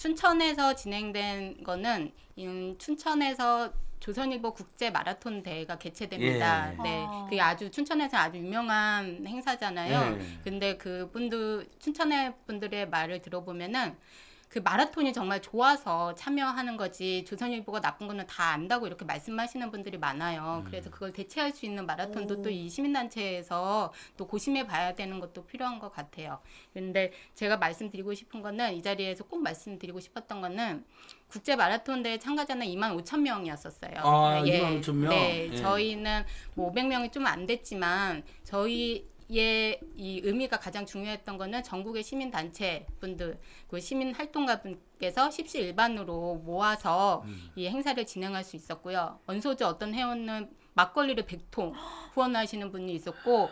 춘천에서 진행된 거는 음, 춘천에서 조선일보 국제 마라톤 대회가 개최됩니다. 예. 네, 아. 그게 아주 춘천에서 아주 유명한 행사잖아요. 예. 근데 그 분들 춘천의 분들의 말을 들어보면은 그 마라톤이 정말 좋아서 참여하는 거지 조선일보가 나쁜 거는 다 안다고 이렇게 말씀하시는 분들이 많아요. 그래서 그걸 대체할 수 있는 마라톤도 또 이 시민단체에서 또 고심해 봐야 되는 것도 필요한 것 같아요. 근데 제가 말씀드리고 싶은 거는 이 자리에서 꼭 말씀드리고 싶었던 거는 국제 마라톤 대회 참가자는 이만 오천 명이었었어요. 아, 이만 오천 명? 네, 예. 저희는 뭐 오백 명이 좀 안 됐지만 저희 예, 이 의미가 가장 중요했던 거는 전국의 시민 단체 분들, 그 시민 활동가 분께서 십시일반으로 모아서 음. 이 행사를 진행할 수 있었고요. 언소주 어떤 회원은 막걸리를 백 통 후원하시는 분이 있었고,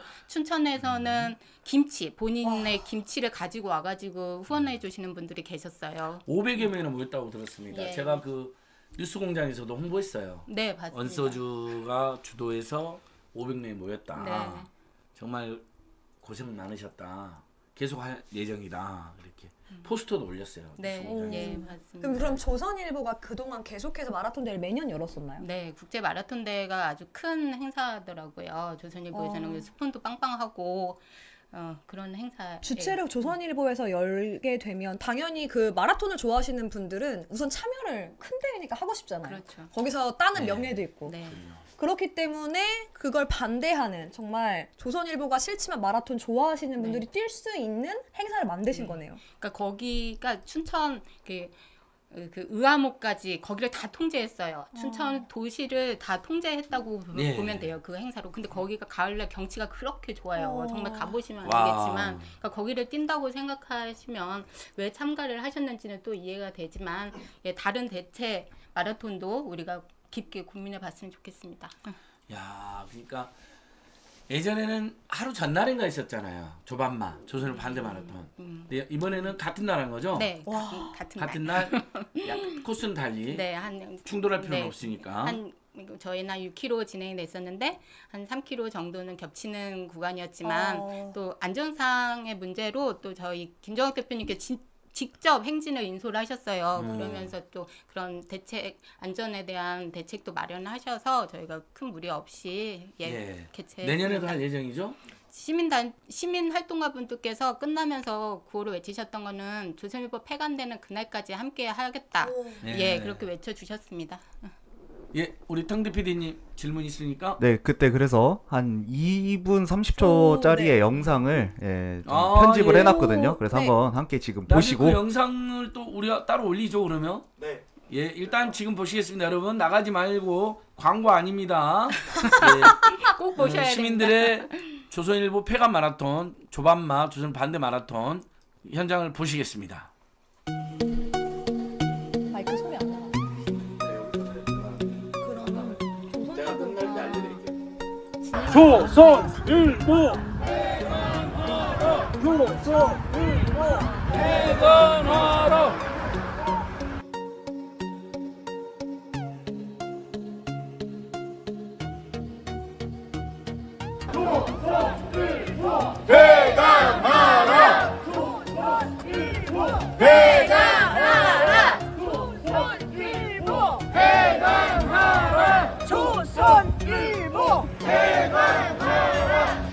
춘천에서는 김치, 본인의 김치를 가지고 와가지고 후원해 주시는 분들이 계셨어요. 오백여 명이나 모였다고 들었습니다. 예. 제가 그 뉴스공장에서도 홍보했어요. 네, 맞습니다. 언소주가 주도해서 오백 명이 모였다. 네. 정말 고생 많으셨다. 계속 할 예정이다. 이렇게 포스터도 올렸어요. 네, 뉴스공장에서. 예, 맞습니다. 그럼 그럼 조선일보가 그동안 계속해서 마라톤 대회를 매년 열었었나요? 네, 국제 마라톤 대회가 아주 큰 행사더라고요. 조선일보에서는 어. 스폰도 빵빵하고 어, 그런 행사. 주최를 조선일보에서 열게 되면 당연히 그 마라톤을 좋아하시는 분들은 우선 참여를 큰 대회니까 하고 싶잖아요. 그렇죠. 거기서 따는 네. 명예도 있고. 네. 그렇기 때문에 그걸 반대하는 정말 조선일보가 싫지만 마라톤 좋아하시는 분들이 뛸 수 있는 행사를 만드신 네. 거네요. 그러니까 거기가 춘천 그, 그 의암호까지 거기를 다 통제했어요. 춘천 도시를 다 통제했다고 보- 네. 보면 돼요. 그 행사로. 근데 거기가 가을날 경치가 그렇게 좋아요. 어. 정말 가보시면 와. 알겠지만, 그러니까 거기를 뛴다고 생각하시면 왜 참가를 하셨는지는 또 이해가 되지만, 예, 다른 대체 마라톤도 우리가 깊게 고민해 봤으면 좋겠습니다. 야, 그러니까 예전에는 하루 전날인가 있었잖아요. 조반마, 조선일보 반대 마라톤. 음. 근데 이번에는 같은 날 한 거죠? 네, 와. 같은, 같은 같은 날. 날, 약 코스는 달리 네, 한 충돌할 필요는 네. 없으니까. 한 저희는 한 육 킬로미터 진행이 됐었는데 한 삼 킬로미터 정도는 겹치는 구간이었지만 어. 또 안전상의 문제로 또 저희 김정욱 대표님께 진, 직접 행진을 인솔을 하셨어요. 음. 그러면서 또 그런 대책 안전에 대한 대책도 마련하셔서 저희가 큰 무리 없이 예, 예. 개최 내년에도 할 예정이죠? 시민단 시민 활동가 분들께서 끝나면서 구호를 외치셨던 거는 조선일보 폐간되는 그날까지 함께 하겠다. 예. 예, 그렇게 외쳐 주셨습니다. 예, 우리 탕대 피디님 질문 있으니까. 네, 그때 그래서 한 이 분 삼십 초짜리의 오, 네. 영상을 예, 좀 아, 편집을 예. 해놨거든요. 그래서 네. 한번 함께 지금 나중에 보시고. 그 영상을 또 우리가 따로 올리죠, 그러면? 네. 예, 일단 지금 보시겠습니다, 여러분. 나가지 말고 광고 아닙니다. 예, 꼭 보셔야 됩니다. 시민들의 조선일보 폐간 마라톤, 조반마, 조선 반대 마라톤 현장을 보시겠습니다. 마이크 소리 안 나. 조선일보 조선일보 대단하라. 대단하라. 대단하라. 조선일보 대단하라. 조선일보 대단하라.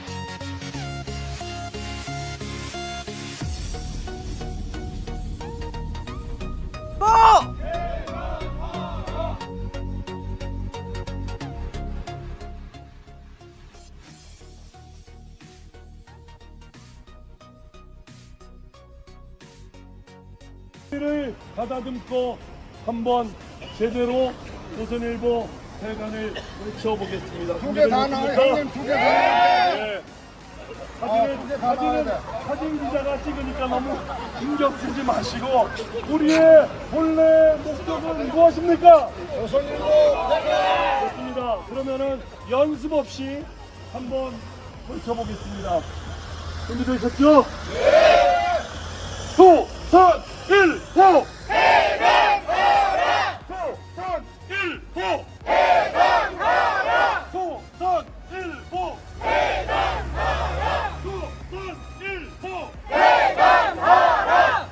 를 가다듬고 한번 제대로 조선일보 대관을 외쳐보겠습니다. 두 개 다 나와요, 형님. 두 개 다 나와요. 사진은, 사진은 사진 기자가 찍으니까 너무 신경 쓰지 마시고 우리의 본래 목적은 무엇입니까? 조선일보 대관. 좋습니다. 그러면은 연습 없이 한번 외쳐보겠습니다. 준비되셨죠? 네! 조선일보! 해방하라! 조선일보! 해방하라! 조선일보! 해방하라! 조선일보! 해방하라!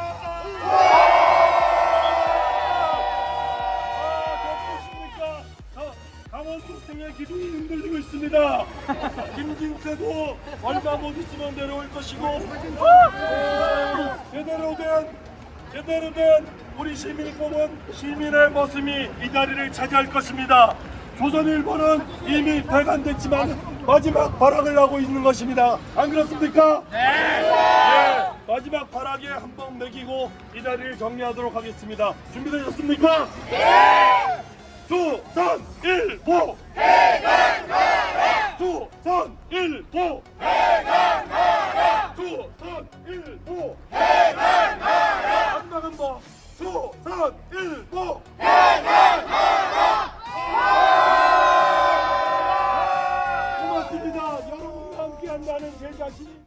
강원도 등의 기둥이 흔들리고 있습니다. 김진태도 얼마 못 있으면 내려올 것이고 제대로 된 제대로 된 우리 시민이 뽑은 시민의 모습이 이 자리를 차지할 것입니다. 조선일보는 이미 배관됐지만 마지막 발악을 하고 있는 것입니다. 안 그렇습니까? 네. 네. 마지막 발악에 한 번 매기고 이 자리를 정리하도록 하겠습니다. 준비되셨습니까? 네. 조선일보 해방하라! 조선일보 해방하라! 조선일보 해방하라! 한 번 한 번 조선일보 해방하라! 고맙습니다. 여러분과 함께한다는 제 자신이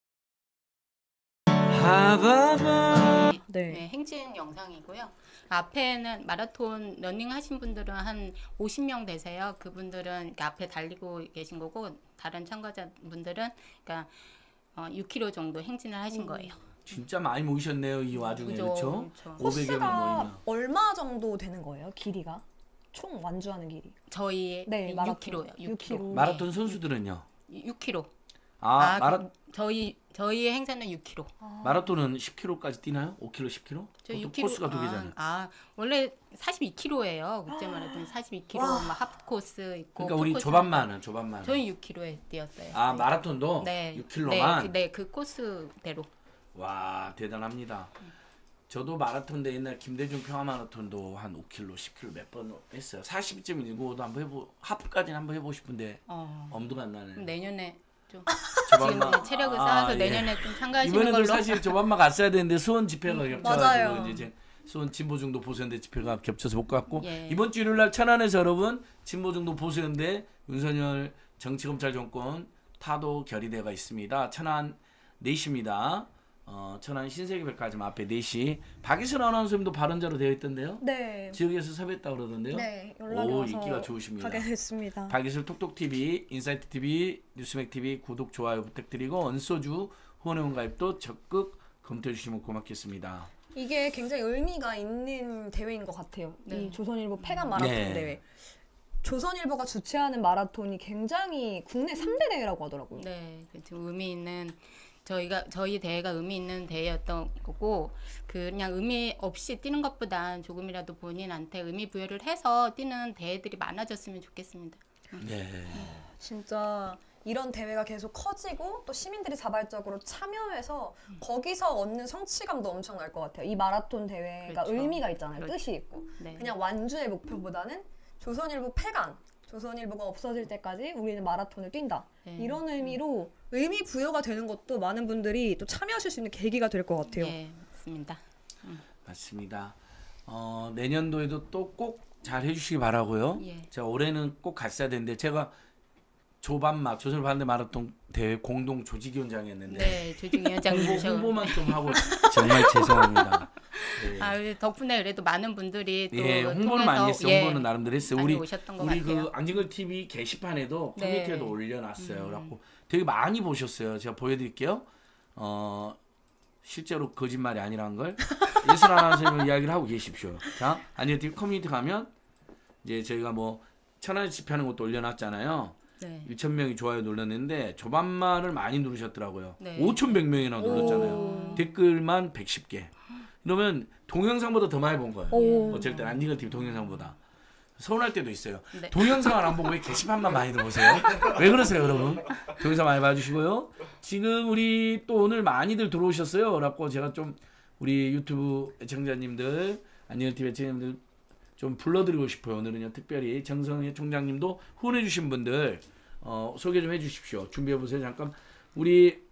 하바바 네. 네, 행진 영상이고요. 앞에는 마라톤 러닝 하신 분들은 한 오십 명 되세요. 그분들은 앞에 달리고 계신 거고 다른 참가자분들은 그러니까 어, 육 킬로미터 정도 행진을 하신 거예요. 진짜 많이 모이셨네요. 이 와중에. 그렇죠? 오백여 명 코스가 모이면. 얼마 정도 되는 거예요? 길이가? 총 완주하는 길이? 저희 네, 육 킬로미터요. 육 킬로미터. 마라톤 선수들은요? 육 킬로미터. 아, 아 마라 그, 저희 저희의 행사는 육 킬로미터. 아. 마라톤은 십 킬로미터까지 뛰나요? 오 킬로미터, 십 킬로미터? 저 육 킬로미터. 코스가 두 개잖아요. 아, 아 원래 사십이 킬로미터예요. 국제 마라톤 사십이 킬로미터, 막 하프 코스 있고. 그러니까 우리 조반만은 조반만. 저희 육 킬로미터에 뛰었어요. 아 네. 마라톤도 네. 육 킬로미터만. 네, 그, 네, 그 코스대로. 와 대단합니다. 저도 마라톤대 옛날 김대중 평화 마라톤도 한 오 킬로미터, 십 킬로미터 몇 번 했어요. 사십 점 일구도 한번 해보, 하프까지는 한번 해보고 싶은데 어. 엄두가 안 나네. 내년에 좀 조반마. 지금 체력을 쌓아서 아, 내년에 예. 좀 참가하시는 이번에도 걸로. 사실 조반마 갔어야 되는데 수원 집회가 음, 겹쳐가지고 맞아요. 이제 수원 진보중도 보수연대 집회가 겹쳐서 못 갔고 예. 이번 주 일요일 날 천안에서 여러분 진보중도 보수연대 윤석열 정치검찰 정권 타도 결의대가 있습니다. 천안 네 시입니다. 어, 천안 신세계백화점 앞에 네 시. 박이슬 아나운서님도 발언자로 되어 있던데요. 네. 지역에서 섭외했다고 그러던데요. 네, 연락이 오, 와서 인기가 좋으십니다. 가게 됐습니다. 박이슬 톡톡티비, 인사이트티비, 뉴스맥티비 구독, 좋아요 부탁드리고 언소주 후원회원 가입도 적극 검토해 주시면 고맙겠습니다. 이게 굉장히 의미가 있는 대회인 것 같아요. 네. 이 조선일보 폐간 마라톤 네. 대회. 조선일보가 주최하는 마라톤이 굉장히 국내 삼 대 대회라고 하더라고요. 네, 좀 의미 있는 저희가 저희 대회가 의미 있는 대회였던 거고 그냥 의미 없이 뛰는 것보단 조금이라도 본인한테 의미 부여를 해서 뛰는 대회들이 많아졌으면 좋겠습니다. 네. 진짜 이런 대회가 계속 커지고 또 시민들이 자발적으로 참여해서 거기서 얻는 성취감도 엄청날 것 같아요. 이 마라톤 대회가 그렇죠. 의미가 있잖아요. 그렇죠. 뜻이 있고. 네. 그냥 완주의 목표보다는 조선일보 폐간, 조선일보가 없어질 때까지 우리는 마라톤을 뛴다. 네. 이런 의미로 의미 부여가 되는 것도 많은 분들이 또 참여하실 수 있는 계기가 될 것 같아요. 네, 맞습니다. 맞습니다. 어, 내년도에도 또 꼭 잘 해주시기 바라고요. 예. 제가 올해는 꼭 갔어야 되는데 제가 조반마 조선일보 반대 마라톤 대회 공동 조직위원장이었는데 네, 조직위원장님 홍보, 모셔. 홍보만 좀 하고 정말 죄송합니다. 네. 아, 덕분에 그래도 많은 분들이 또 예, 홍보는 통해서, 많이 했어요. 예, 홍보는 나름대로 했어요. 많이 우리 오셨던 것 우리 같아요. 그 안진걸 티비 게시판에도 네. 커뮤니티에도 올려놨어요. 음. 그래갖고 되게 많이 보셨어요. 제가 보여드릴게요. 어, 실제로 거짓말이 아니라는 걸 예술 아나운서님 이야기를 하고 계십시오. 자, 안진걸 티비 커뮤니티 가면 이제 저희가 뭐 천안 집회하는 것도 올려놨잖아요. 네. 이천 명이 좋아요 눌렀는데 조반말을 많이 누르셨더라고요. 네. 오천백 명이나 눌렀잖아요. 오. 댓글만 백십 개. 그러면 동영상보다 더 많이 본 거예요. 오. 어쩔 땐 안진걸 티비 동영상보다. 서운할 때도 있어요. 네. 동영상을 안 보고 왜 게시판만 많이 보세요? 왜 그러세요, 여러분? 동영상 많이 봐주시고요. 지금 우리 또 오늘 많이들 들어오셨어요. 그래갖고 제가 좀 우리 유튜브 애청자님들, 안진걸 티비 애청자님들 좀 불러드리고 싶어요. 오늘은요 특별히 정성희 총장님도 후원해주신 분들 어, 소개 좀 해주십시오. 준비해보세요. 잠깐 우리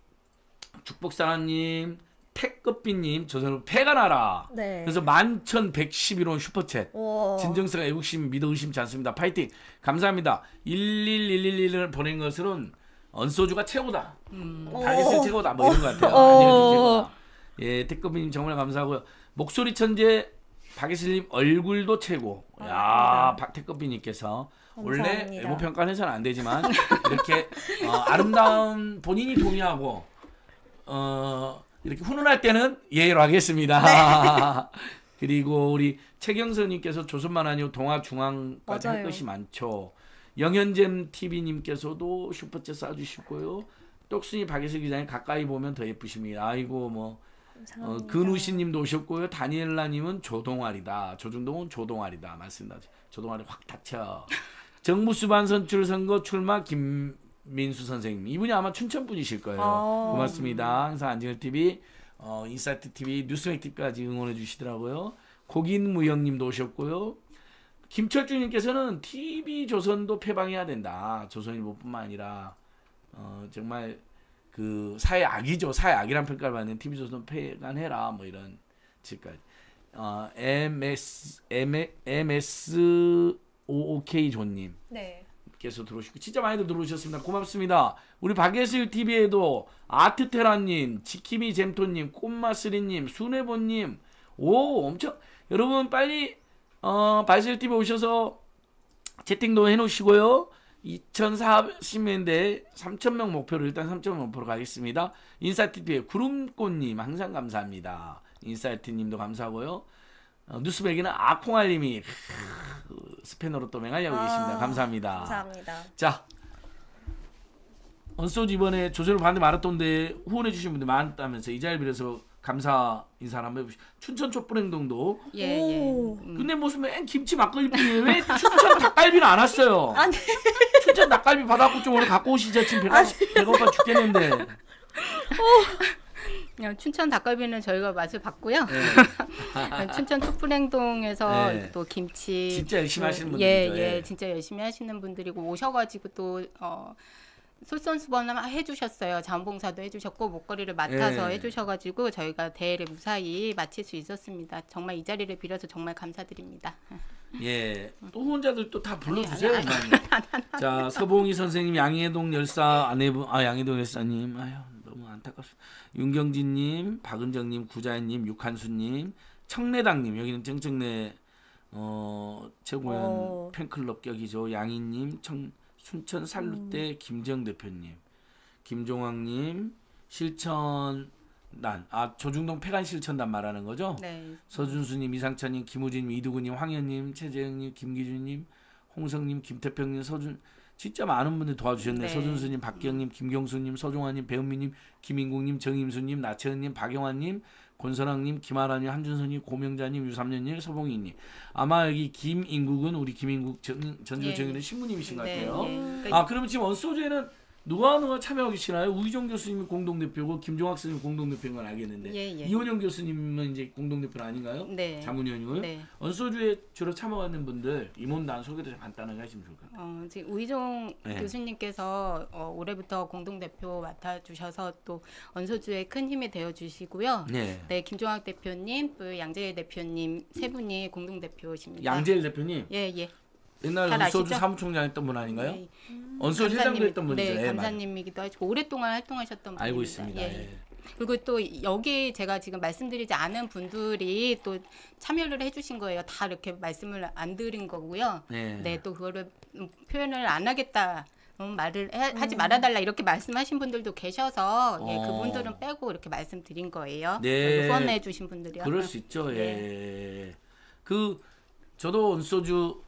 축복사랑님, 태끝비님, 조선일보 패가 나라. 네. 그래서 만 천백십일 원 슈퍼챗. 와. 진정성과 애국심 믿어 의심치 않습니다. 파이팅. 감사합니다. 일일일일일을 보낸 것은 언소주가 최고다. 음. 박예슬 어. 최고다. 뭐 이런 것 같아요. 어. 안녕하세요 최고다. 예, 태꺼비님 정말 감사하고요. 목소리 천재 박예슬님 얼굴도 최고. 야, 박태꺼비님께서 원래 감사합니다. 외모 평가는 해서는 안 되지만 이렇게 어, 아름다운 본인이 동의하고 어, 이렇게 훈훈할 때는 예로 하겠습니다. 그리고 우리 최경선님께서 조선만 아니고 동아 중앙까지 할 맞아요. 것이 많죠. 영현잼 티비님께서도 슈퍼챗 쏴주시고요. 똑순이 박예슬 기자님 가까이 보면 더 예쁘십니다. 아이고 뭐 어, 근우신님도 오셨고요. 다니엘라님은 조동아리다. 조중동은 조동아리다. 맞습니다. 조동아리 확 닫혀. 정무수반 선출 선거 출마 김민수 선생님. 이분이 아마 춘천 분이실 거예요. 아. 고맙습니다. 항상 안진걸 티비, 어, 인사이트 티비, 뉴스맥 티비까지 응원해 주시더라고요. 고긴무영님도 오셨고요. 김철주님께서는 티비 조선도 폐방해야 된다. 조선일보뿐만 아니라 어, 정말 그 사회 악이죠. 사회 악이란 평가를 받는 티비 조선 폐간해라. 뭐 이런 지까지. 어, 엠에스 엠에스 오오케이 존님. 네. 께서 들어오시고 진짜 많이들 들어오셨습니다. 고맙습니다. 우리 박예슬 티비에도 아트테라님, 지킴이 잼토님, 꽃마스리님, 순애보님, 오 엄청 여러분 빨리 어, 박예슬 티비 오셔서 채팅도 해놓으시고요. 이천사십 년대 삼천 명 목표로 일단 삼천 명 목표로 가겠습니다. 인사이트티비의 구름꽃님 항상 감사합니다. 인사이트님도 감사하고요. 어, 뉴스백에는 아콩알님이 스패너로 또 맹하려고 아, 계십니다. 감사합니다. 감사합니다. 자, 언소주 이번에 조선을 봤는데 말았던데 후원해 주신 분들 많다면서 이 자리를 빌어서 감사 인사를 한번 해보시죠. 춘천 촛불행동도 예, 예. 오. 음. 근데 무슨 맨 김치 막걸리 뿐이에요. 왜 춘천 닭갈비는 안 왔어요? 아니. 춘천 닭갈비 받아갖고 좀 오늘 갖고 오시죠. 지금 배가, 배가 고파 죽겠는데. 그냥 춘천 닭갈비는 저희가 맛을 봤고요. 네. 춘천 촛불행동에서 네. 또 김치 진짜 열심히 하시는 예, 분들이죠. 예, 예. 진짜 열심히 하시는 분들이고 오셔가지고 또 어, 솔선수범을 해주셨어요. 자원봉사도 해주셨고 목걸이를 맡아서 예. 해주셔가지고 저희가 대회를 무사히 마칠 수 있었습니다. 정말 이 자리를 빌어서 정말 감사드립니다. 예, 또 후원자들 또 다 불러주세요. 아니, 아니, 자, 서봉희 선생님, 양해동 열사 아내분, 아 양해동 열사님, 아유 너무 안타깝습니다. 윤경진님, 박은정님, 구자연님, 육한수님, 청래당님 여기는 정청래 어 최고위원 오. 팬클럽 격이죠. 양희님, 청 순천 살루대 김정 대표님, 김종왕님, 실천단, 아 조중동 폐간 실천단 말하는 거죠? 네. 서준수님, 이상찬님, 김우진님, 이두구님, 황현님, 최재영님, 김기준님, 홍성님, 김태평님, 서준 진짜 많은 분들 도와주셨네. 네. 서준수님, 박기영님, 김경수님, 서종환님, 배은미님, 김인국님, 정임수님, 나채은님, 박영환님, 권선왕님, 김아라님, 한준선님, 고명자님, 유삼년님, 서봉희님. 아마 여기 김인국은 우리 김인국 전, 전조정의는 예. 신부님이신 것 네, 같아요. 예. 그러니까 아 그러면 지금 언소제는 누가 누가 참여하고 계시나요? 우희정 교수님이 공동대표고 김종학 선생님 공동대표인 건 알겠는데 예, 예. 이원영 교수님은 이제 공동대표 아닌가요? 네. 자문위원이고요. 네. 언소주에 주로 참여하는 분들 임원단 소개도 좀 간단하게 하시면 좋을 것 같아요. 어, 지금 우희종 네. 교수님께서 어, 올해부터 공동대표 맡아주셔서 또 언소주에 큰 힘이 되어주시고요. 네. 네, 김종학 대표님, 또 양재일 대표님 세 분이 공동대표십니다. 양재일 대표님 예, 예. 옛날 잘 언소주 아시죠? 사무총장 했던 분 아닌가요? 네. 언소주 회장도 했던 분이죠. 네, 예, 맞아요. 감사님이기도 하시고 오랫동안 활동하셨던 분입니다. 알고 있습니다. 예, 예. 그리고 또 여기 제가 지금 말씀드리지 않은 분들이 또 참여를 해주신 거예요. 다 이렇게 말씀을 안 드린 거고요. 네. 네, 또 그거를 음, 표현을 안 하겠다. 음, 말을 해, 하지 말아달라 이렇게 말씀하신 분들도 계셔서 예, 어. 그분들은 빼고 이렇게 말씀드린 거예요. 네. 후원해 주신 분들이요. 그럴 수 있죠. 네. 예. 그 저도 언소주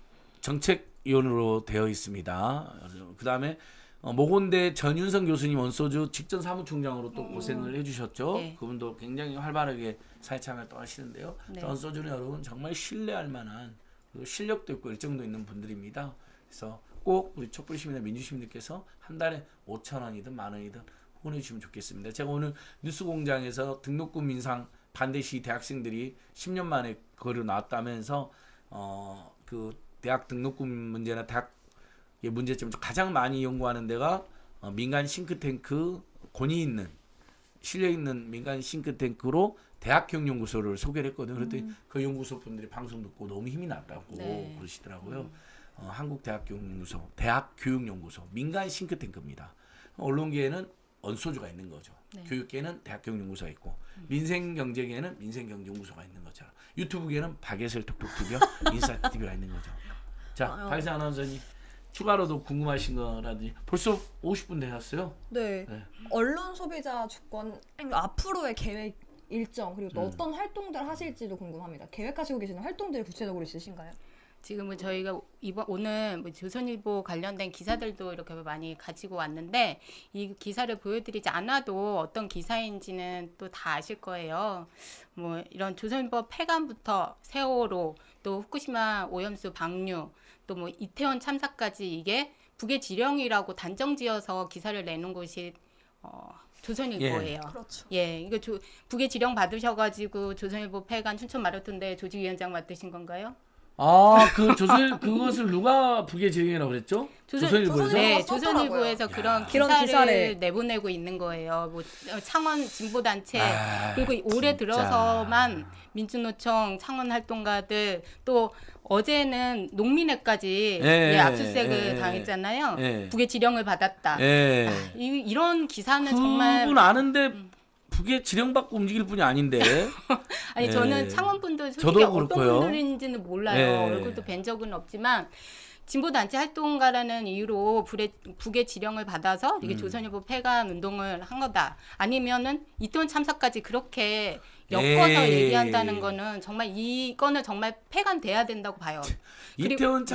정책위원으로 되어 있습니다. 그 다음에 어, 모건대 전윤성 교수님 언소주 직전 사무총장으로 또 고생을 해주셨죠. 네. 그분도 굉장히 활발하게 사회 참여 또 하시는데요. 네. 언소주는 여러분 정말 신뢰할 만한 그리고 실력도 있고 일정도 있는 분들입니다. 그래서 꼭 우리 촛불시민이나 민주시민들께서 한 달에 오천 원이든 만 원이든 후원해 주시면 좋겠습니다. 제가 오늘 뉴스공장에서 등록금 인상 반대 시 대학생들이 십 년 만에 거리로 나왔다면서 어, 그 대학 등록금 문제나 대학 의 문제점 가장 많이 연구하는 데가 어, 민간 싱크탱크 권위 있는 실력 있는 민간 싱크탱크로 대학교육연구소를 소개를 했거든요. 그랬더니 음. 그 연구소 분들이 방송 듣고 너무 힘이 났다고 네. 그러시더라고요. 어, 한국대학교육연구소, 대학교육연구소 민간 싱크탱크입니다. 언론계에는 언소주가 있는 거죠. 네. 교육계에는 대학교육연구소가 있고 음. 민생경제계에는 민생경제연구소가 있는 것처럼 유튜브계에는 박예슬 톡톡티비와 인싸티비가 있는 거죠. 자, 박예슬 아나운서님 추가로도 궁금하신 거라든지 벌써 오십 분 되셨어요? 네. 네. 언론 소비자 주권 앞으로의 계획 일정 그리고 또 음. 어떤 활동들 하실지도 궁금합니다. 계획하시고 계시는 활동들 구체적으로 있으신가요? 지금은 저희가 이번 오늘 뭐 조선일보 관련된 기사들도 이렇게 많이 가지고 왔는데 이 기사를 보여드리지 않아도 어떤 기사인지는 또 다 아실 거예요. 뭐 이런 조선일보 폐간부터 세월호 또 후쿠시마 오염수 방류 또 뭐 이태원 참사까지 이게 북의 지령이라고 단정지어서 기사를 내는 곳이 어, 조선일보예요. 예. 그렇죠. 예, 이거 조, 북의 지령 받으셔가지고 조선일보 폐간 춘천 마라톤대 조직위원장 맡으신 건가요? 아, 그 조선 그것을 누가 북의 지령이라고 그랬죠? 조선, 조선일보에서? 네, 조선일보에서 그런 기사를, 기사를 내보내고 있는 거예요. 뭐 창원 진보단체 아, 그리고 올해 진짜. 들어서만 민주노총 창원 활동가들 또 어제는 농민회까지 예, 예, 압수수색을 예, 당했잖아요. 예. 북의 지령을 받았다. 예. 아, 이, 이런 기사는 그분 정말 아는데 음. 북의 지령받고 움직일 분이 아닌데. 아니 예. 저는 창원 분들 솔직히 저도 어떤 그렇고요. 분들인지는 몰라요. 예. 얼굴도 뵌 적은 없지만 진보단체 활동가라는 이유로 북의, 북의 지령을 받아서 이게 음. 조선일보 폐간 운동을 한 거다. 아니면은 이태원 참사까지 그렇게 엮어서 에이. 얘기한다는 거는 정말 이거는 정말 폐간돼야 된다고 봐요. 이태원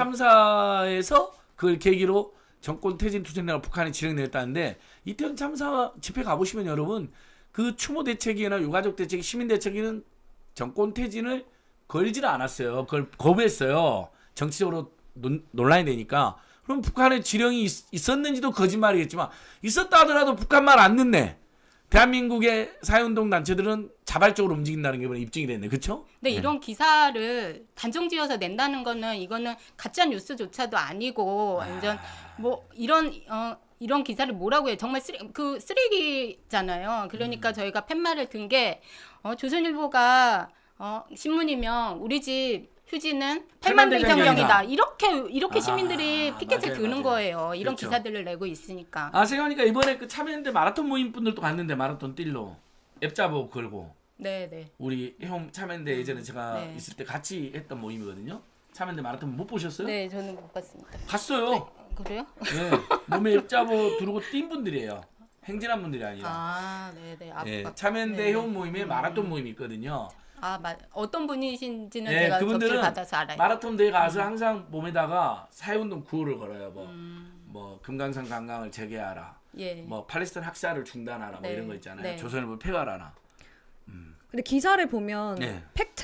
참사에서 그걸 계기로 정권 퇴진 투쟁이라고 북한이 지령 내렸다는데 이태원 참사 집회 가보시면 여러분 그 추모 대책이나 유가족 대책, 시민 대책에는 정권 퇴진을 걸지를 않았어요. 그걸 거부했어요. 정치적으로 논, 논란이 되니까. 그럼 북한의 지령이 있, 있었는지도 거짓말이겠지만 있었다 하더라도 북한 말 안 듣네. 대한민국의 사회운동 단체들은 자발적으로 움직인다는 게 이번에 입증이 됐네. 그렇죠? 근데 네. 이런 기사를 단정지어서 낸다는 거는 이거는 가짜 뉴스조차도 아니고 완전 뭐 이런 어 이런 기사를 뭐라고 해요? 정말 쓰레, 그 쓰레기잖아요. 그러니까 음. 저희가 팻말을 든 게 어, 조선일보가 어, 신문이면 우리 집 휴지는 팔만 대장경이다. 이렇게 이렇게 아, 시민들이 피켓을 맞아요, 드는 맞아요. 거예요. 이런 그렇죠. 기사들을 내고 있으니까. 아 생각하니까 이번에 그 참여연대 마라톤 모임 분들도 갔는데 마라톤 뛸로 앱자보 걸고. 네네. 우리 형 참여연대 예전에 제가 네. 있을 때 같이 했던 모임이거든요. 참여연대 마라톤 못 보셨어요? 네, 저는 못 봤습니다. 갔어요. 네, 그래요? 네, 몸에 앱자보 두르고 뛴 분들이에요. 행진한 분들이 아니라. 아, 네네. 아, 네, 아, 참여연대 네. 회원 모임에 마라톤 모임이 있거든요. 아, 마, 어떤 분이신지는 네, 제가 그분들은 접수를 받아서 알아요. 마라톤 대회 가서 항상 몸에다가 사회운동 구호를 걸어요. 뭐, 음. 뭐 금강산 관광을 재개하라. 예. 뭐 팔레스타인 학살을 중단하라. 뭐 네. 이런 거 있잖아요. 네. 조선일보 폐가라나. 음. 근데 기사를 보면 네.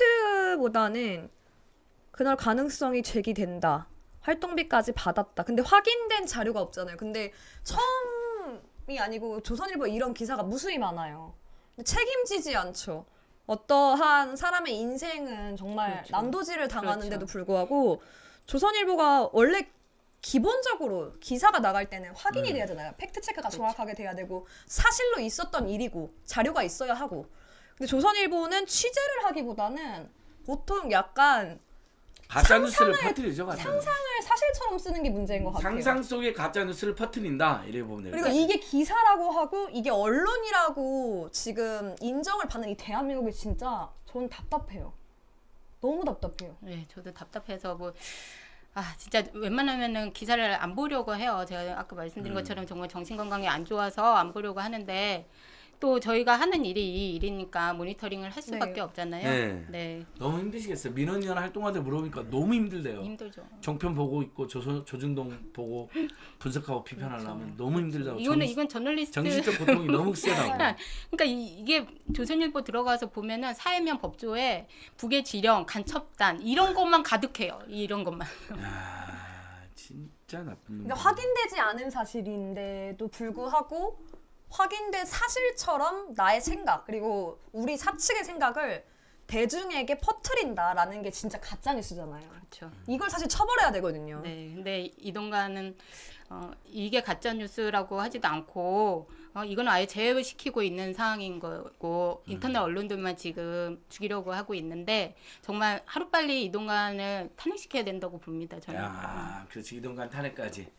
팩트보다는 그날 가능성이 제기된다. 활동비까지 받았다. 근데 확인된 자료가 없잖아요. 근데 처음이 아니고 조선일보 이런 기사가 무수히 많아요. 근데 책임지지 않죠. 어떠한 사람의 인생은 정말 그렇죠. 난도질을 당하는데도 그렇죠. 불구하고 조선일보가 원래 기본적으로 기사가 나갈 때는 확인이 음. 돼야 되잖아요. 팩트체크가 그렇죠. 정확하게 돼야 되고 사실로 있었던 일이고 자료가 있어야 하고. 근데 조선일보는 취재를 하기보다는 보통 약간 가짜 뉴스를 상상을- 퍼뜨리죠. 가짜 뉴스. 상상을 사실처럼 쓰는 게 문제인 것 같아요. 상상 속에 가짜 뉴스를 퍼뜨린다. 이래 보면 그리고 이게 기사라고 하고 이게 언론이라고 지금 인정을 받는 이 대한민국이 진짜 저는 답답해요. 너무 답답해요. 네, 저도 답답해서 뭐 아, 진짜 웬만하면은 기사를 안 보려고 해요. 제가 아까 말씀드린 음. 것처럼 정말 정신 건강이 안 좋아서 안 보려고 하는데 또 저희가 하는 일이 이 일이니까 모니터링을 할 수밖에 네. 없잖아요. 네. 네. 너무 힘드시겠어요. 민원위원 활동가들 물어보니까 너무 힘들대요. 힘들죠. 정편 보고 있고 조선, 조중동 보고 분석하고 비판하려면 너무 힘들다고. 이거는 정- 이건 저널리스트 정신적 고통이 너무 세다고. 그러니까 이, 이게 조선일보 들어가서 보면은 사회면 법조에 북의 지령, 간첩단 이런 것만 가득해요. 이런 것만. 야, 진짜 나쁜 놈. 그러니까 확인되지 않은 사실인데도 불구하고 확인된 사실처럼 나의 생각 그리고 우리 사측의 생각을 대중에게 퍼뜨린다라는 게 진짜 가짜 뉴스잖아요. 그렇죠. 이걸 사실 처벌해야 되거든요. 네, 근데 이동관은 어, 이게 가짜 뉴스라고 하지도 않고 어, 이건 아예 제외를 시키고 있는 상황인 거고 인터넷 언론들만 지금 죽이려고 하고 있는데 정말 하루빨리 이동관을 탄핵시켜야 된다고 봅니다. 저는. 야, 그렇지. 이동관 탄핵까지.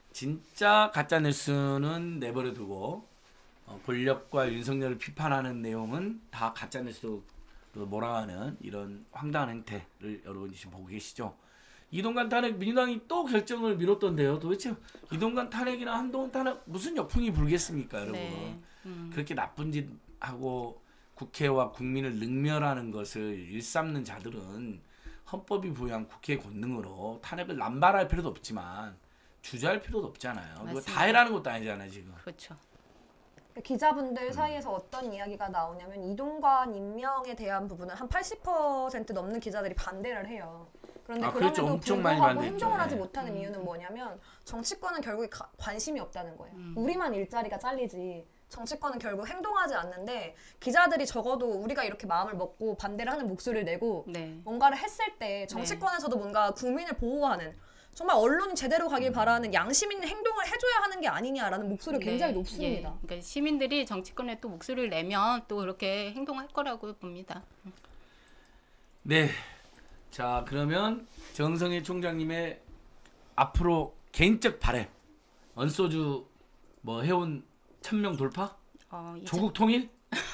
진짜 가짜 뉴스는 내버려 두고 어, 권력과 윤석열을 비판하는 내용은 다 가짜 뉴스로 몰아가는 이런 황당한 행태를 여러분이 지금 보고 계시죠. 이동관 탄핵 민주당이 또 결정을 미뤘던데요. 도대체 이동관 탄핵이나 한동훈 탄핵 무슨 역풍이 불겠습니까, 여러분? 네. 음. 그렇게 나쁜 짓 하고 국회와 국민을 능멸하는 것을 일삼는 자들은 헌법이 부여한 국회의 권능으로 탄핵을 남발할 필요도 없지만 주저할 필요도 없잖아요. 그거 다 해라는 것도 아니잖아요, 지금. 그렇죠. 기자분들 사이에서 어떤 이야기가 나오냐면 이동관 임명에 대한 부분은 한 팔십 퍼센트 넘는 기자들이 반대를 해요. 그런데 아, 그럼에도 그렇죠. 엄청 많이 불구하고 반대했죠. 행동을 하지 네. 못하는 음. 이유는 뭐냐면 정치권은 결국에 가, 관심이 없다는 거예요. 음. 우리만 일자리가 잘리지 정치권은 결국 행동하지 않는데 기자들이 적어도 우리가 이렇게 마음을 먹고 반대를 하는 목소리를 내고 네. 뭔가를 했을 때 정치권에서도 뭔가 국민을 보호하는 정말 언론이 제대로 가길 바라는 양심 있는 행동을 해줘야 하는 게 아니냐라는 목소리가 굉장히 네. 높습니다. 예. 그러니까 시민들이 정치권에 또 목소리를 내면 또 그렇게 행동할 거라고 봅니다. 네. 자, 그러면 정성희 총장님의 앞으로 개인적 바램. 언소주 뭐 해온 천명 돌파? 어, 이제- 조국 통일?